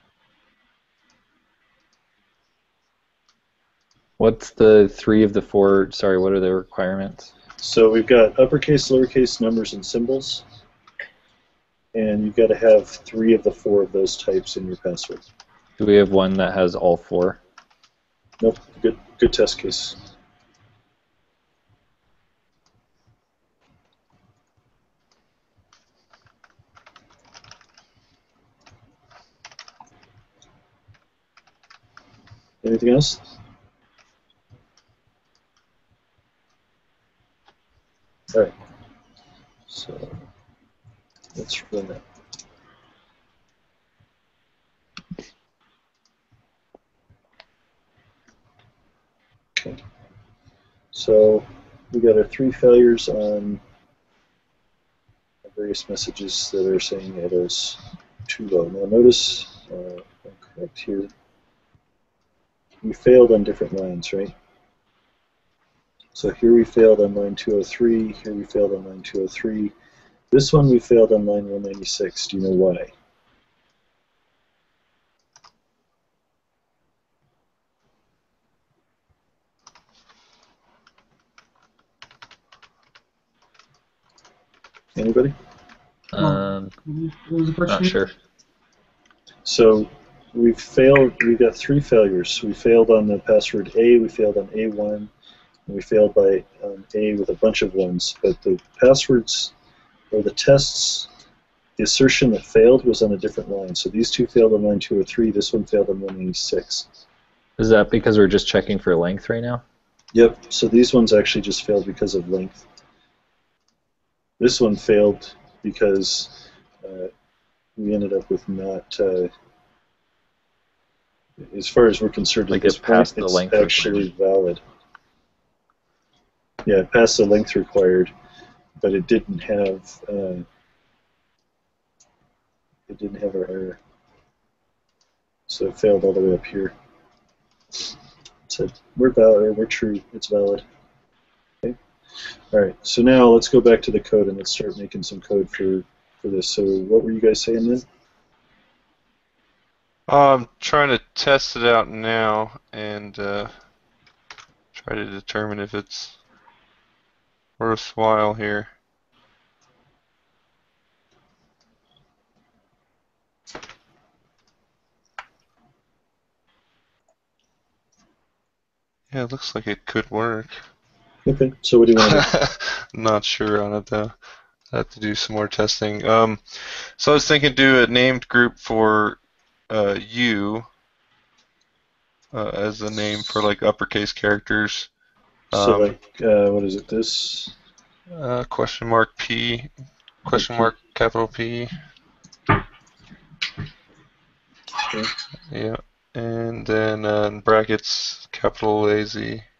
What's the 3 of the 4? Sorry, what are the requirements? So we've got uppercase, lowercase, numbers, and symbols. And you've got to have 3 of the 4 of those types in your password. Do we have one that has all 4? Nope, good test case. Anything else? All right. So let's run that. Okay. So we got our 3 failures on various messages that are saying it is too low. Now notice, I'm correct here, we failed on different lines, right? So here we failed on line 203, here we failed on line 203. This one we failed on line 196. Do you know why? Anybody? What was the question? Not sure. So we've got 3 failures. We failed on the password A, we failed on A1, and we failed by A with a bunch of ones. But the passwords, or the tests, the assertion that failed was on a different line. So these 2 failed on line 203, this one failed on 186. Is that because we're just checking for length right now? Yep, so these ones actually just failed because of length. This one failed because we ended up with not, as far as we're concerned, Like at this it passed point, the it's length actually valid. Yeah, it passed the length required, but it didn't have our error. So it failed all the way up here. So we're valid, we're true, it's valid. Okay. All right, so now let's go back to the code and let's start making some code for this. So what were you guys saying then? I'm trying to test it out now and try to determine if it's worthwhile here. Yeah, it looks like it could work. Okay, so what do you want to do? Not sure on it though. I have to do some more testing. So I was thinking do a named group for U as a name for like uppercase characters. So like, what is it, this? Question mark P, question mark capital P. Okay. Yeah, and then in brackets capital AZ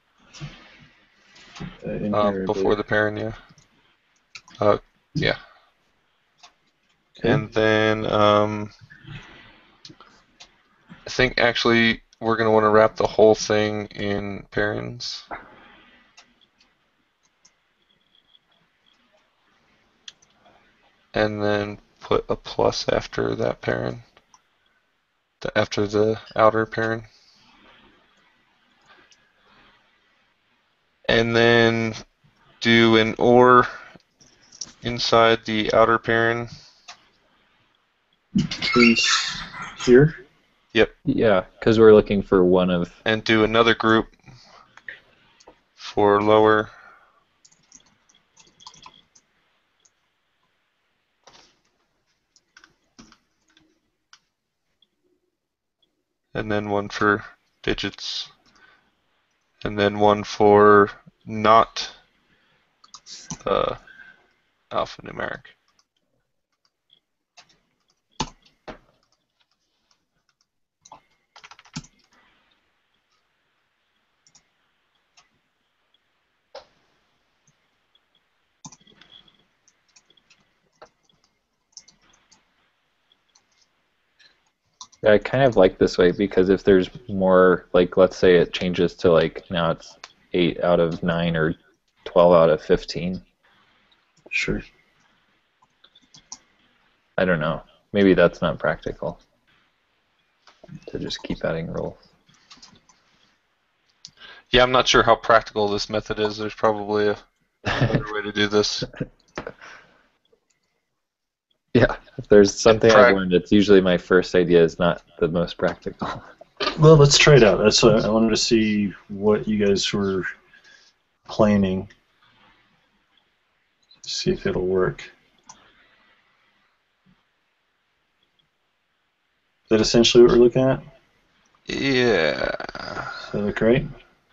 In here, before the parent, yeah. Yeah. Okay. And then I think actually we're going to want to wrap the whole thing in parens. And then put a plus after that parent, after the outer parent. And then do an OR inside the outer parent. Please here. Yep. Yeah, because we're looking for one of... And do another group for lower. And then one for digits. And then one for not alphanumeric. Yeah, I kind of like this way because if there's more, like let's say it changes to like now it's 8 out of 9 or 12 out of 15. Sure. I don't know. maybe that's not practical to just keep adding roles. Yeah, I'm not sure how practical this method is. There's probably a better way to do this. Yeah, if there's something I've learned, it's usually my first idea is not the most practical. Well, let's try it out. That's what I wanted to see what you guys were planning. See if it'll work. Is that essentially what we're looking at? Yeah. Does that look right?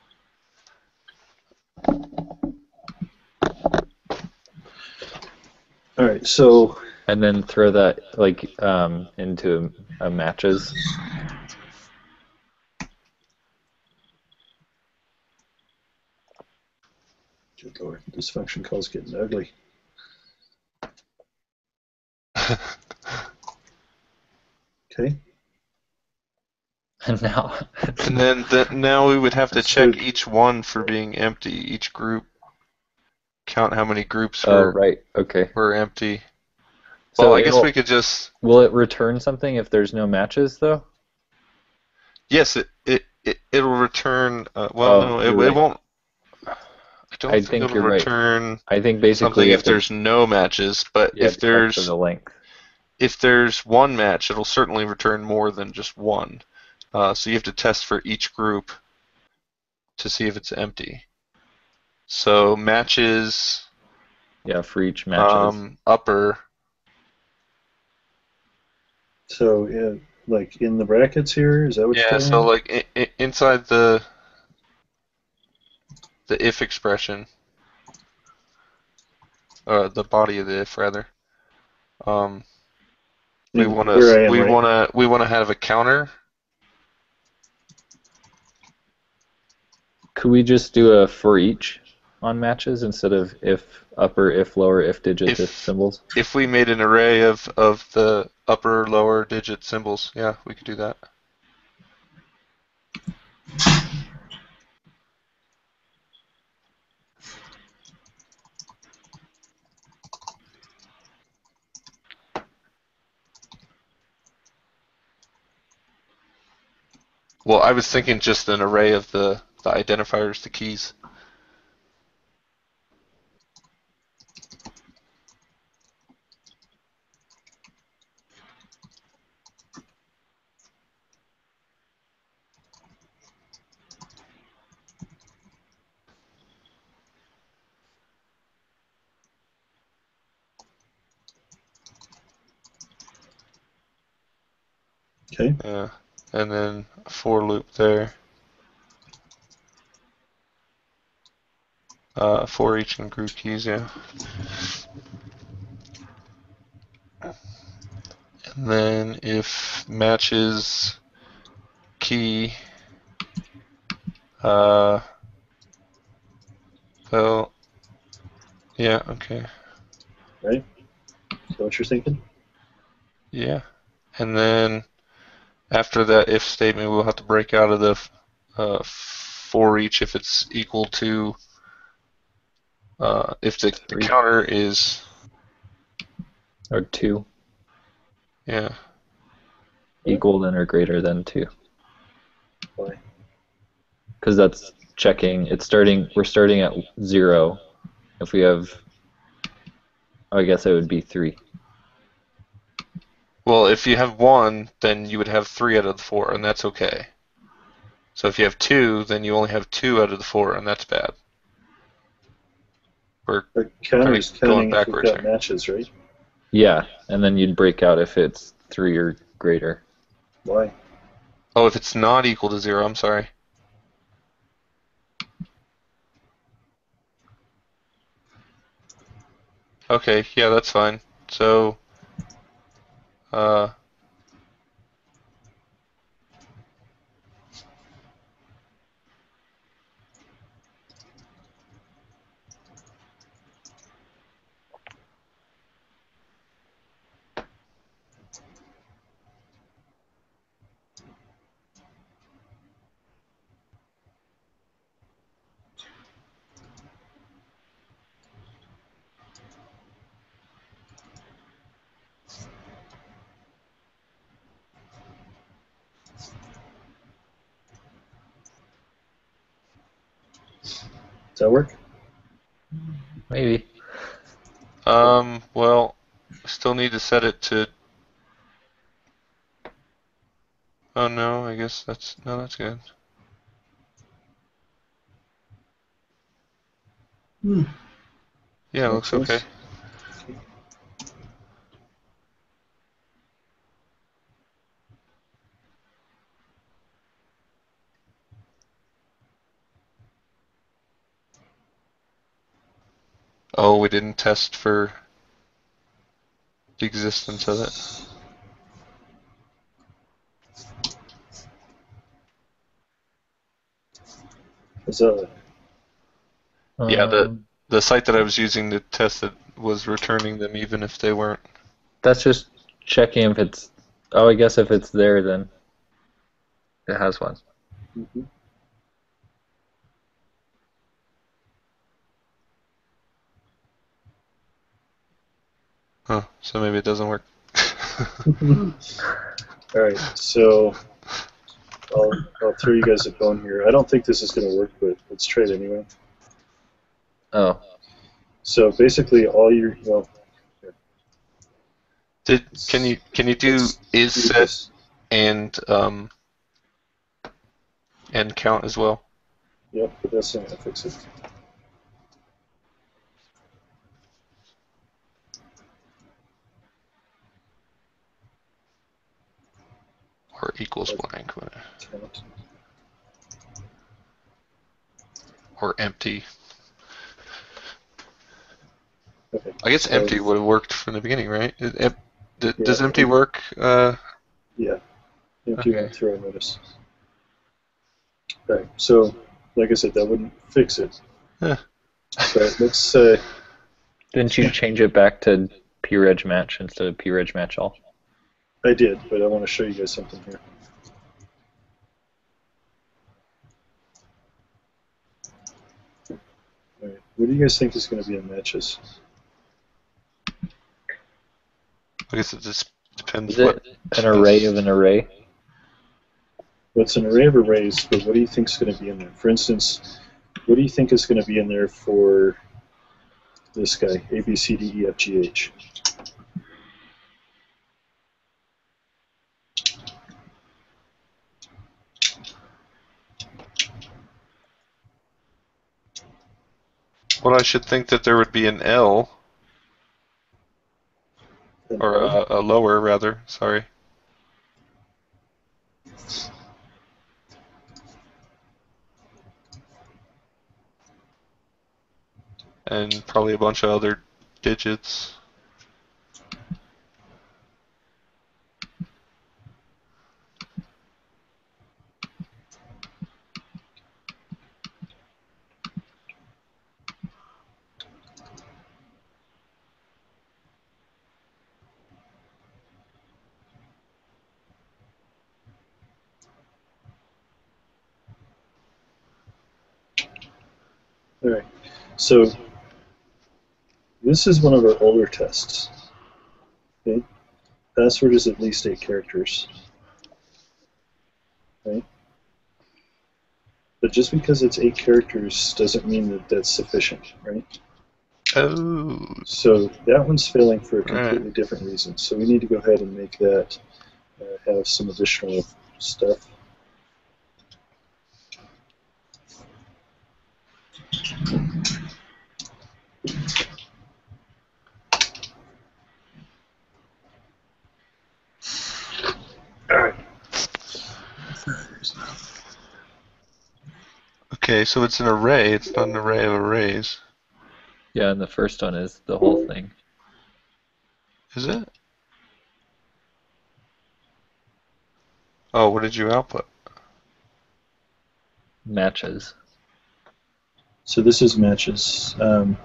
All right, so... And then throw that like into a matches. Good Lord, this function call is getting ugly. Okay. And now. And then now we would have to check each one for being empty. Each group. Count how many groups right. Okay. were empty. So well, I guess we could just. Will it return something if there's no matches though? Yes, it'll return. No, it won't. I think it'll return. Right. I think basically something if there's no matches, but if there's the length. If there's one match, it'll certainly return more than just one. So you have to test for each group to see if it's empty. So matches. Yeah, for each matches. Upper. So yeah, like in the brackets here, is that what you're telling me? Yeah, so like inside the if expression, the body of the if rather. We want to have a counter. Could we just do a for each on matches instead of if upper, if lower, if digits, if symbols? If we made an array of the upper, lower digit symbols, yeah, we could do that. Well, I was thinking just an array of the identifiers, the keys. Okay. Yeah, and then a for loop there. For each and group keys, yeah. And then if matches key, well, yeah, okay. Right? Is that what you're thinking? Yeah. And then after that if statement, we'll have to break out of the for each if it's equal to, if the counter is... Or 2. Yeah. Equal than or greater than 2. Why? Because that's checking. We're starting at 0. If we have, I guess it would be 3. Well, if you have 1, then you would have 3 out of the 4, and that's okay. So if you have 2, then you only have 2 out of the 4, and that's bad. We're counter is going counting if backwards we've got here. matches, right? Yeah, and then you'd break out if it's 3 or greater. Why? Oh, if it's not equal to 0, I'm sorry. Okay, yeah, that's fine. So, Does that work? Maybe. Well, still need to set it to. Oh no, I guess that's good. Yeah, it looks okay. Oh, we didn't test for the existence of it. Is that Yeah, the site that I was using to test it was returning them even if they weren't. That's just checking if it's. Oh, I guess if it's there, then it has one. mm-hmm. Huh, so maybe it doesn't work. All right, so I'll throw you guys a bone here. I don't think this is going to work, but let's try it anyway. Oh. So basically, all your Can you do is set and count as well? Yep, but that's not going to fix it. Or equals blank. Count. Or empty. Okay. I guess So, empty would have worked from the beginning, right? Does Yeah. empty work? Yeah. Empty Okay. won't throw a notice. Right. So, like I said, that wouldn't fix it. Huh. But let's Didn't you change it back to preg match instead of preg match all? I did, but I want to show you guys something here. All right. What do you guys think is going to be in matches? I guess it just depends Is it an array of an array? Well, it's an array of arrays, but what do you think is going to be in there? For instance, what do you think is going to be in there for this guy, A, B, C, D, E, F, G, H? Well, I should think that there would be an L, or a lower, rather, sorry. And probably a bunch of other digits. All right. So this is one of our older tests. Okay. Password is at least 8 characters. Right? But just because it's 8 characters doesn't mean that that's sufficient, right? Oh. So that one's failing for a completely different reason. So we need to go ahead and make that have some additional stuff. All right. Okay, so it's an array. It's not an array of arrays. Yeah, and the first one is the whole thing. Is it? Oh, what did you output? Matches. So this is matches. Let's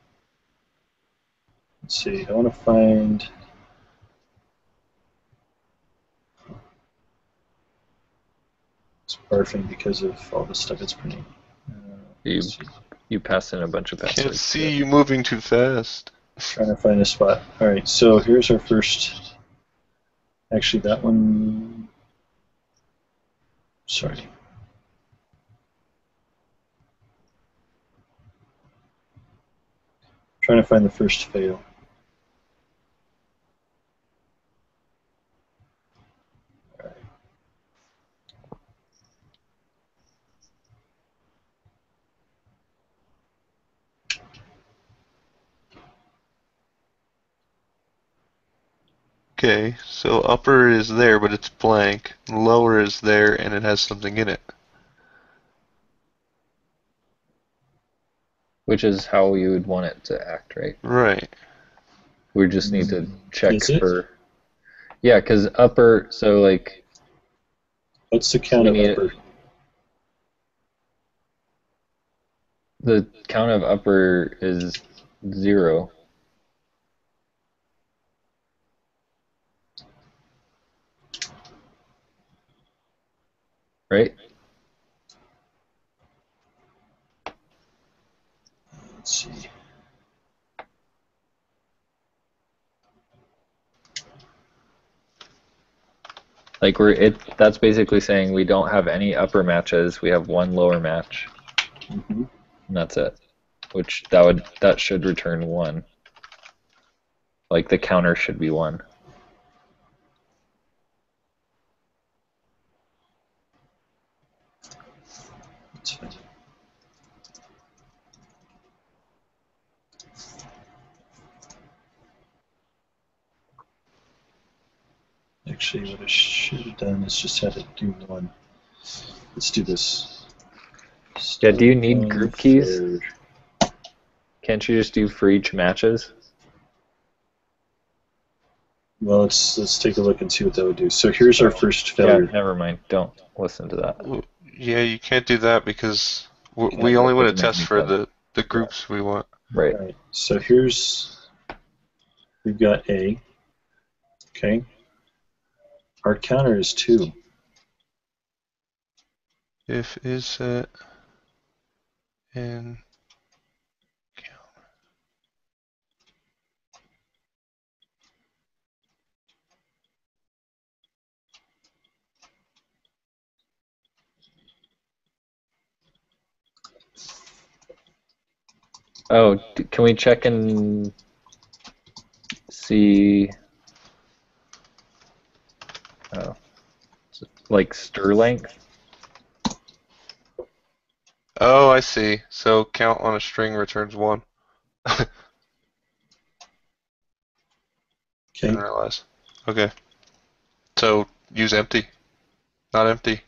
see. I want to find. It's barfing because of all the stuff it's printing. You passed in a bunch of passwords. Can't see you moving too fast. Trying to find a spot. All right. So here's our first. Actually, that one. Sorry. trying to find the first fail. Okay, so upper is there, but it's blank. Lower is there, and it has something in it. Which is how you would want it to act, right? Right. We just need to check Is it? for... Yeah, because upper, so like... What's the count We of need- upper? The count of upper is 0. Right? Let's see. Like that's basically saying we don't have any upper matches, we have one lower match, Mm-hmm. and that's it. Which that should return 1. Like the counter should be 1. That's fine. Actually, what I should have done is just had it do 1. Let's do this. Yeah, do you need One group keys? third. Can't you just do for each matches? Well, let's take a look and see what that would do. So here's our first Yeah, failure. never mind. Don't listen to that. Yeah, you can't do that because we Yeah, only it want to doesn't make test any for sense. the groups we want. Right. All right. So we've got A. Okay. Our counter is 2. If is set and Oh, can we check and see? Oh, like stir length. oh, I see. So count on a string returns 1. Okay. Didn't realize. Okay. So use empty, not empty.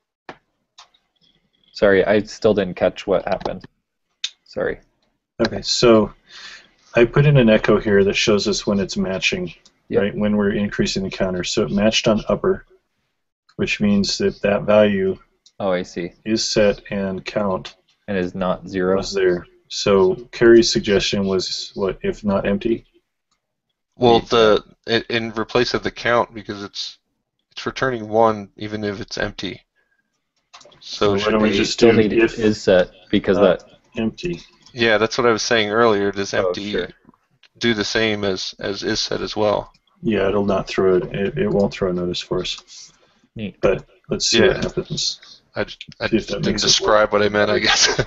Sorry, I still didn't catch what happened. Sorry. Okay. So I put in an echo here that shows us when it's matching, Yep. right? When we're increasing the counter. So it matched on upper, which means that that value Oh, I see. is set and count And is not 0. was there. So Carrie's suggestion was what if not empty? Well, in replace of the count because it's returning 1 even if it's empty. So why should don't we be, just Still do need if is set because not that. empty? yeah, that's what I was saying earlier. Does Oh, empty sure. do the same as is set as well? Yeah, it'll not throw it. It won't throw a notice for us. Neat. But let's see what Yeah. happens. I See if just that didn't makes it describe work. what I meant, I guess.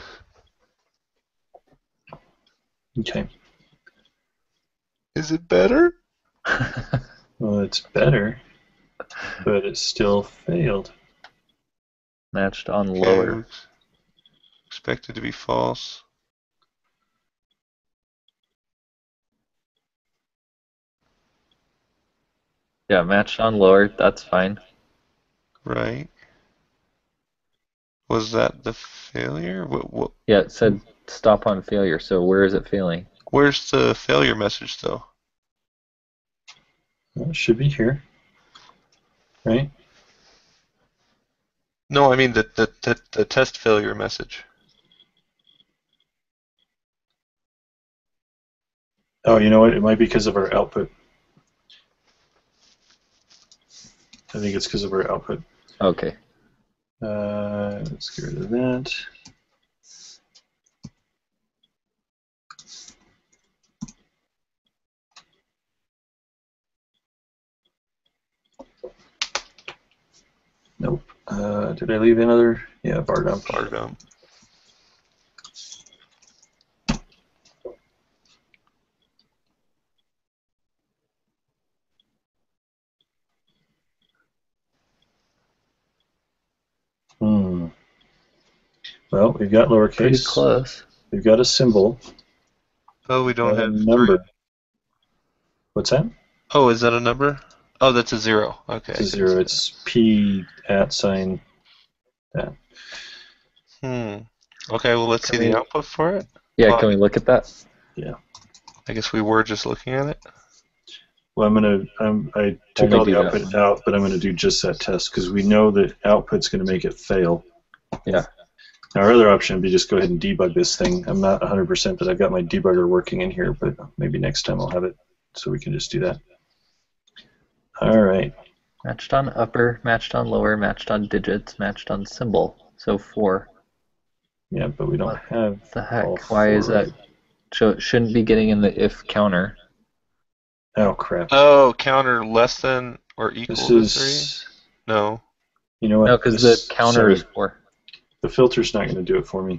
Okay. Is it better? Well, it's better, but it still failed. Matched on Okay, lower. expected to be false. Yeah, matched on lower. That's fine. Right. Was that the failure? What? Yeah, it said stop on failure. So where is it failing? Where's the failure message though? Well, it should be here, right? No, I mean the test failure message. Oh, you know what? It might be because of our output. I think it's because of our output. Okay. Let's get rid of that. Nope. Did I leave another? Yeah, bar dump. Bar dump. Well, we've got lowercase. Pretty close. We've got a symbol. Oh, we don't a have number. 3. What's that? Oh, is that a number? Oh, that's a 0. Okay. It's a 0. It's P @ sign that. Okay, well, let's see the output for it. Yeah, Well, can we look at that? Yeah. I guess we were just looking at it. Well, I took Only all the do that output one. out, but I'm going to do just that test because we know that output's going to make it fail. Yeah. Now, our other option would be just go ahead and debug this thing. I'm not 100%, but I've got my debugger working in here, but maybe next time I'll have it so we can just do that. All right. Matched on upper, matched on lower, matched on digits, matched on symbol. So 4. Yeah, but we don't What have the heck? all Why is 4, that? right? So it shouldn't be getting in the if counter. Oh, crap. Oh, counter less than or equal This to is... 3? No. You know what? No, because the counter is 4. The filter's not going to do it for me.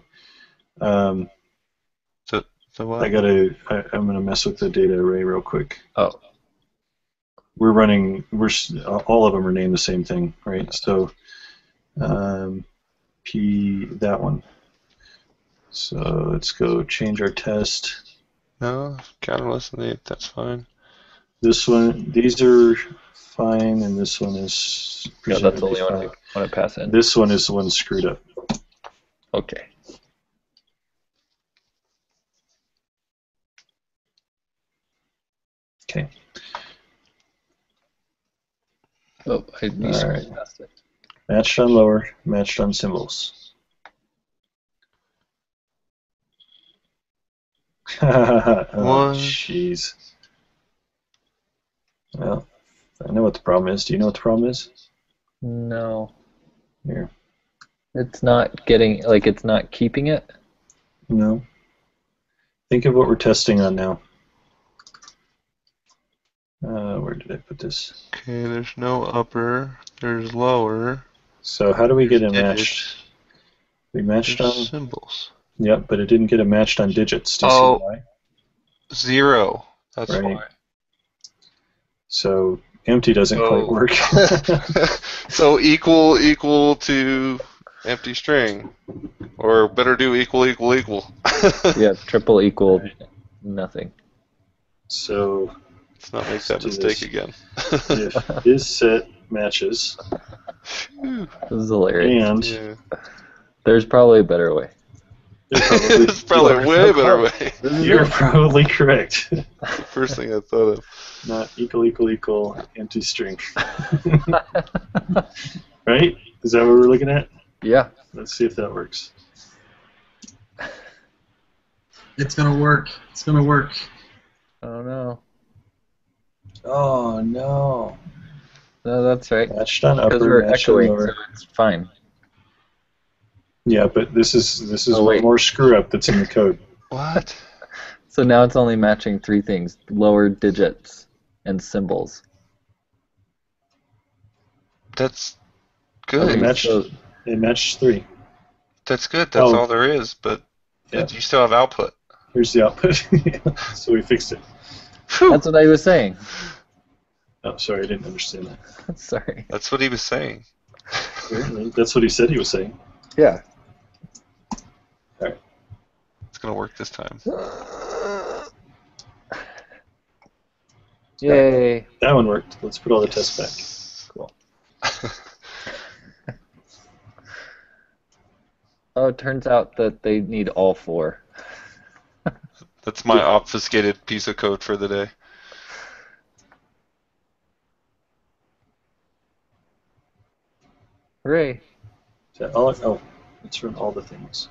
So what? I'm going to mess with the data array real quick. Oh. All of them are named the same thing, right? So, that one. So let's go change our test. No, counter less than 8, that's fine. This one, these are fine, and this one is Yeah, that's the only presumably one fine. I want to pass in. This one is the one screwed up. Okay. Okay. Oh, I need All right. to pass it. Matched on lower, matched on symbols. Oh, jeez. Well, I know what the problem is. Do you know what the problem is? No. Here. It's not getting, like, it's not keeping it? No. Think of what we're testing on now. Where did I put this? Okay, there's no upper, there's lower. So how do we get it There's matched? digits, We matched there's on... symbols. Yep, but it didn't get it matched on digits. Do you Oh. see why? 0. That's Right. why. So empty doesn't quite work. So equal to empty string, or better do equal. Yeah, triple equal nothing. So Let's not make that do mistake this. again. if is set matches, This is hilarious. and Yeah. There's probably a better way. It's probably a way better way. You're probably correct. First thing I thought of. Not equal empty string. Right? Is that what we're looking at? Yeah. Let's see if that works. It's gonna work. It's gonna work. Oh no. Oh no. No, that's right. Matched on Because upper, we're matched on echoing, lower. so it's fine. Yeah, but this is Oh, one wait. more screw up that's in the code. What? So now it's only matching 3 things: lower digits and symbols. That's It good. matched. so- It matched 3. That's good. That's Oh. all there is. But Yeah. you still have output. Here's the output. So we fixed it. That's what I was saying. Oh, sorry, I didn't understand that. Sorry. That's what he was saying. That's what he said he was saying. Yeah. It's gonna work this time. Yay. That one worked. Let's put all the tests back. Cool. Oh, it turns out that they need all 4. That's my obfuscated piece of code for the day. Hooray. Is that all? Oh, let's run all the things.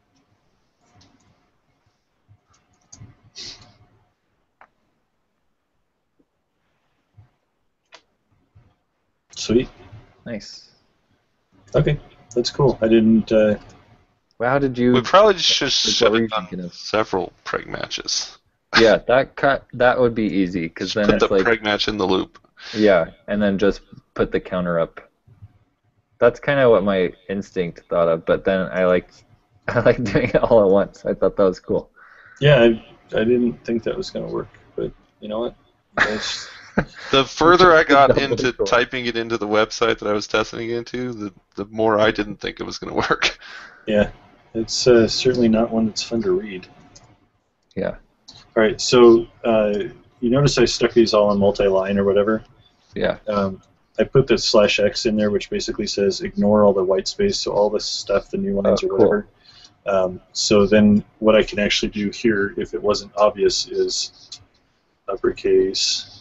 Sweet. Nice. Okay, that's cool. I didn't. Well, how did you... We probably just What should were have you done thinking of? several preg matches. Yeah, that would be easy, because then Put it's the like... preg match in the loop. Yeah, and then just put the counter up. That's kind of what my instinct thought of, but then I like doing it all at once. I thought that was cool. Yeah, I didn't think that was going to work, but you know what? That's, The further I got Double into cool. typing it into the website that I was testing it into, the more I didn't think it was going to work. yeah, It's certainly not one that's fun to read. Yeah. All right, so you notice I stuck these all in multi-line or whatever. Yeah. I put the /x in there, which basically says ignore all the white space, so all this stuff, the new lines or whatever. So then what I can actually do here, if it wasn't obvious, is uppercase,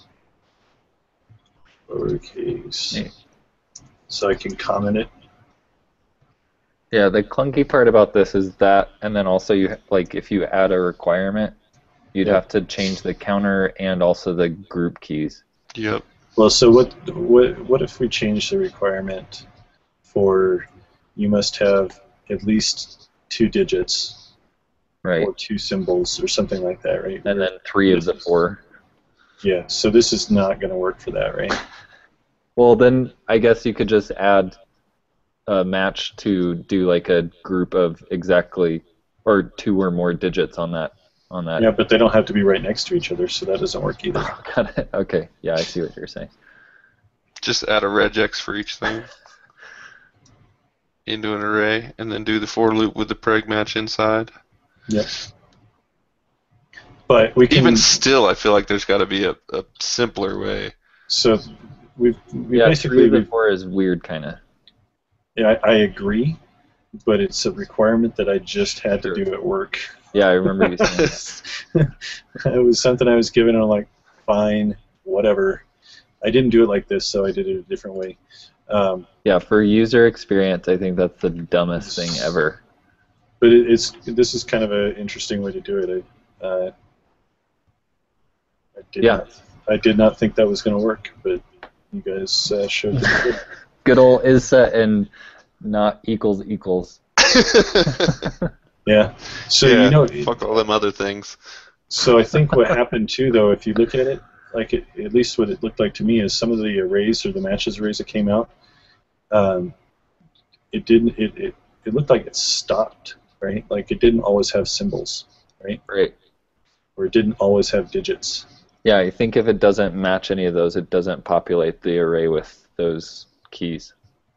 lowercase. Hey. So I can comment it. Yeah, the clunky part about this is that, and then also you like if you add a requirement, you'd have to change the counter and also the group keys. Yep. Well, so what if we change the requirement for you must have at least 2 digits, Right. or 2 symbols or something like that, right? And then 3 of the 4. Yeah, so this is not going to work for that, right? Well, then I guess you could just add a match to do like a group of exactly, or 2 or more digits on that. Yeah, but they don't have to be right next to each other, so that doesn't work either. Got it. Okay. Yeah, I see what you're saying. Just add a regex for each thing into an array, and then do the for loop with the preg match inside. Yep. But we can Even still, I feel like there's got to be a simpler way. So we Yeah, basically 3 of the 4 is weird, kind of. Yeah, I agree, but it's a requirement that I just had to do at work. Yeah, I remember you saying that. It was something I was given, and I'm like, fine, whatever. I didn't do it like this, so I did it a different way. Yeah, for user experience, I think that's the dumbest thing ever. But this is kind of an interesting way to do it. I did not think that was going to work, but you guys showed that it did. Good old is set and not equals. Yeah. So yeah, fuck all them other things. So I think what happened too, though, if you look at it, like at least what it looked like to me is some of the arrays or the matches arrays that came out, it looked like it stopped, right? Like it didn't always have symbols, right? Right. Or it didn't always have digits. Yeah, I think if it doesn't match any of those, it doesn't populate the array with those keys.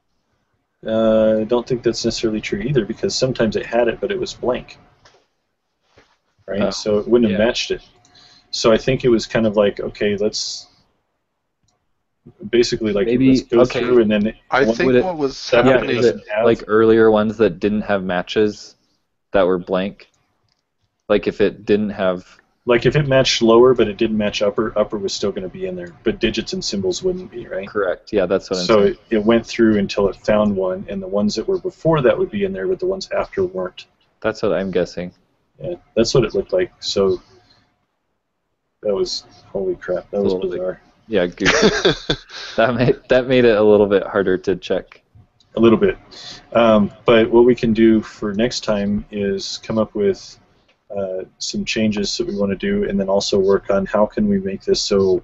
I don't think that's necessarily true either, because sometimes it had it, but it was blank, right? So it wouldn't have matched it. So I think it was kind of like, okay, let's basically like let's go through and then. I think what was happening like earlier ones that didn't have matches that were blank. Like if it didn't have. Like if it matched lower, but it didn't match upper was still going to be in there, but digits and symbols wouldn't be, right? Correct. Yeah, that's what I'm saying. So it went through until it found one, and the ones that were before that would be in there, but the ones after weren't. That's what I'm guessing. Yeah, that's what it looked like. So that was, holy crap, that was bizarre. Yeah, goofy. that made it a little bit harder to check. A little bit. But what we can do for next time is come up with some changes that we want to do, and then also work on how can we make this so,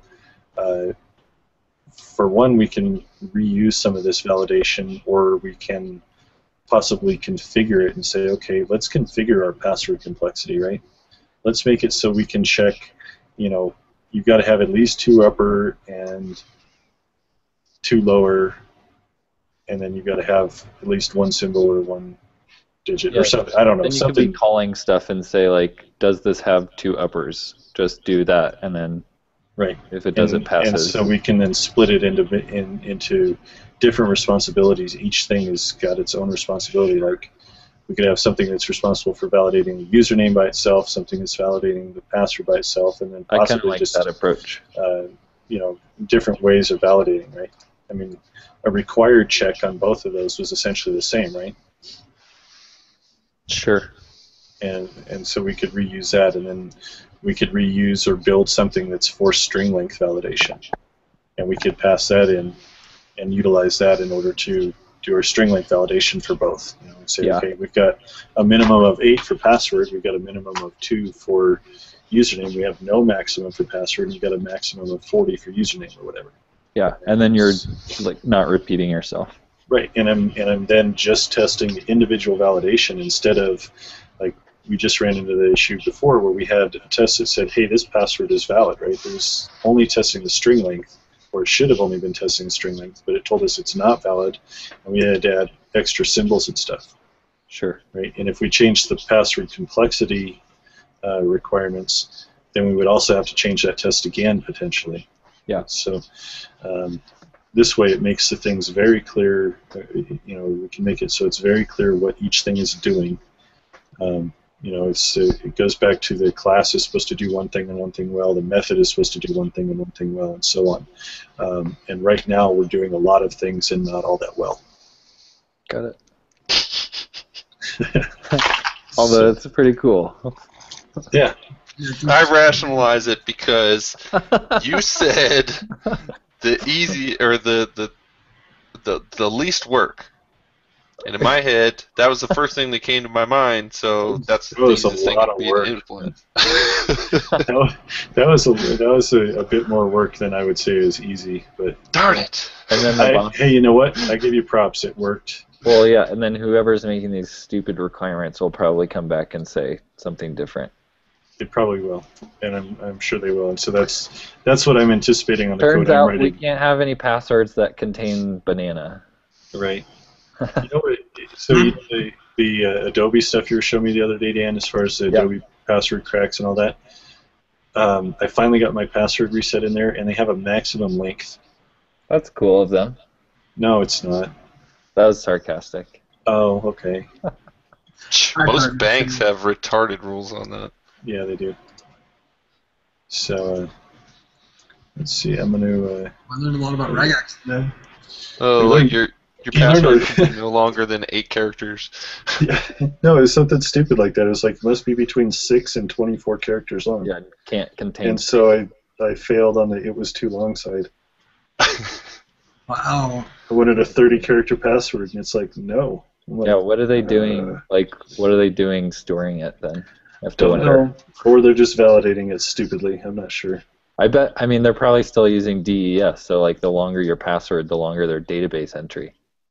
for one, we can reuse some of this validation, or we can possibly configure it and say, okay, let's configure our password complexity, right? Let's make it so we can check, you've got to have at least 2 upper and 2 lower, and then you've got to have at least 1 symbol or 1 digit or something. I don't know. Then you could be calling stuff and say, like, does this have 2 uppers? Just do that, and then if it doesn't pass. And so we can then split it into different responsibilities. Each thing has got its own responsibility. Like we could have something that's responsible for validating the username by itself, something that's validating the password by itself, and then possibly I kind of like that approach. Different ways of validating, right? I mean, a required check on both of those was essentially the same, right? Sure. And so we could reuse that, and then we could reuse or build something that's for string length validation, and we could pass that in and utilize that in order to do our string length validation for both. Say, okay, we've got a minimum of 8 for password, we've got a minimum of 2 for username, we have no maximum for password, and you've got a maximum of 40 for username or whatever. Yeah, and then you're like not repeating yourself. Right, and I'm then just testing the individual validation instead of, like, we just ran into the issue before where we had a test that said, hey, this password is valid, right? It was only testing the string length, or it should have only been testing the string length, but it told us it's not valid, and we had to add extra symbols and stuff. Sure. right? And if we change the password complexity requirements, then we would also have to change that test again potentially. Yeah. So this way, it makes the things very clear. We can make it so it's very clear what each thing is doing. It goes back to the class is supposed to do one thing and one thing well. The method is supposed to do one thing and one thing well, and so on. And right now, we're doing a lot of things and not all that well. Got it. Although it's pretty cool. Yeah. I rationalize it because you said the easy or the least work, and in my head that was the first thing that came to my mind. So that's the easiest thing to be to implement. that was a bit more work than I would say is easy, but darn it! And then hey, you know what? I give you props. It worked. Well, yeah, and then whoever's making these stupid requirements will probably come back and say something different. It probably will, and I'm sure they will. And so that's what I'm anticipating on the Turns code I'm out writing. we can't have any passwords that contain banana. Right. So the Adobe stuff you were showing me the other day, Dan, as far as the Adobe password cracks and all that. I finally got my password reset in there, and they have a maximum length. That's cool of them. No, it's not. That was sarcastic. Oh, okay. Most banks have retarded rules on that. Yeah, they do. So, let's see. I'm going to... I learned a lot about regex today. Oh, like your password can be no longer than 8 characters. Yeah. No, it was something stupid like that. It was like, must be between 6 and 24 characters long. Yeah, can't contain... And so I failed on the it was too long side. Wow. I wanted a 30-character password, and it's like, no. Like, yeah, what are they doing? What are they doing storing it then? I have to don't wonder. know. Or they're just validating it stupidly. I'm not sure. I mean, they're probably still using DES, so like the longer your password, the longer their database entry.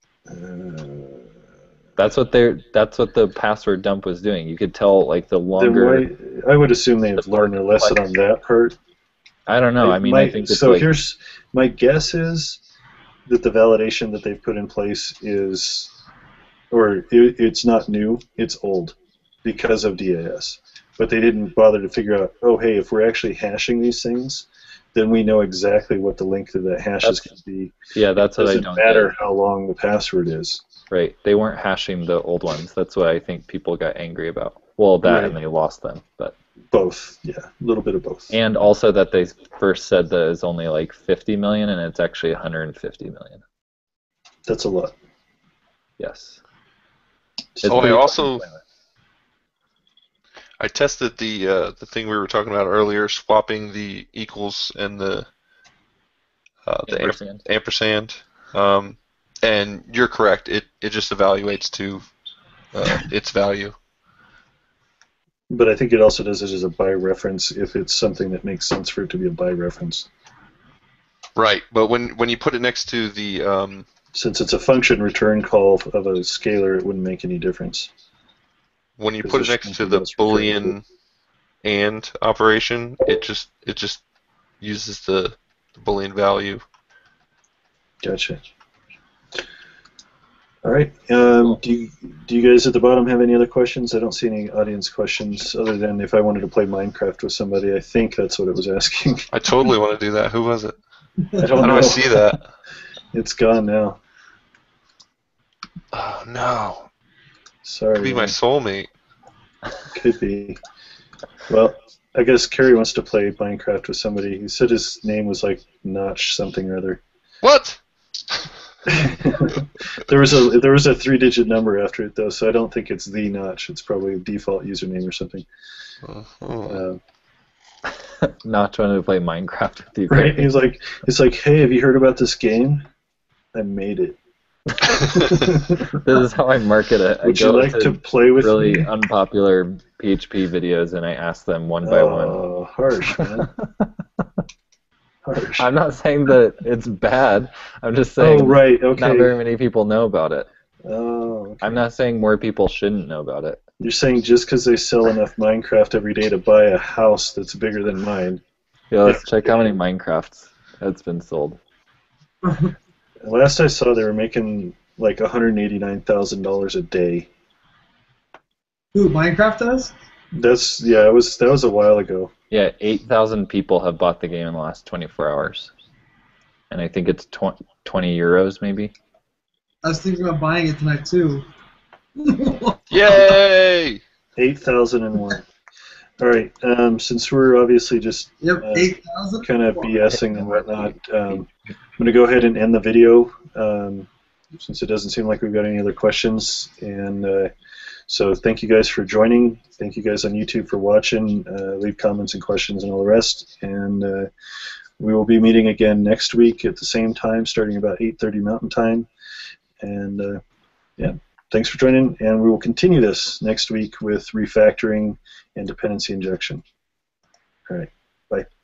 That's what the password dump was doing. You could tell like the longer. I would assume they have learned their lesson on that part. I don't know. I think it's so. like, Here's my guess is that the validation that they've put in place is, it's not new. It's old because of DAS. But they didn't bother to figure out, oh, hey, if we're actually hashing these things, then we know exactly what the length of that hash is going to be. Yeah, that's what I don't get. It doesn't matter how long the password is. Right. They weren't hashing the old ones. That's what I think people got angry about. Well, that Right. and they lost them, but both. Yeah, a little bit of both. And also that they first said that it's only like 50 million, and it's actually 150 million. That's a lot. Yes. I tested the thing we were talking about earlier, swapping the equals and the ampersand. And you're correct. It just evaluates to its value. But I think it also does it as a by reference if it's something that makes sense for it to be a by reference. Right, but when you put it next to the since it's a function return call of a scalar, it wouldn't make any difference. When you put it next to the Boolean AND operation, it just uses the Boolean value. Gotcha. All right. Do you guys at the bottom have any other questions? I don't see any audience questions other than if I wanted to play Minecraft with somebody. I think that's what it was asking. I totally want to do that. Who was it? I don't know. How do I see that? It's gone now. Oh no. Sorry. Could be my soulmate. Could be. Well, I guess Kerry wants to play Minecraft with somebody. He said his name was like Notch something or other. What? There was a 3-digit number after it though, so I don't think it's the Notch. It's probably a default username or something. Not trying to play Minecraft with you. Right? He's like, hey, have you heard about this game? I made it. This is how I market it. Would you like to play with really me? unpopular PHP videos, and I ask them one by one. Oh, harsh, man. Harsh. I'm not saying that it's bad. I'm just saying right, okay. not very many people know about it. Oh, okay. I'm not saying more people shouldn't know about it. You're saying just because they sell enough Minecraft every day to buy a house that's bigger than mine. Yeah, let's check how many Minecrafts that's been sold. Last I saw, they were making like $189,000 a day. Who, Minecraft does? That was a while ago. Yeah, 8,000 people have bought the game in the last 24 hours. And I think it's 20 euros, maybe. I was thinking about buying it tonight, too. Yay! 8,001. All right. Since we're obviously just Yep, 8,000. kind of BSing and whatnot, I'm going to go ahead and end the video since it doesn't seem like we've got any other questions. And so thank you guys for joining. Thank you guys on YouTube for watching. Leave comments and questions and all the rest. And we will be meeting again next week at the same time, starting about 8:30 Mountain Time. And yeah, thanks for joining. And we will continue this next week with refactoring and dependency injection. All right. Bye.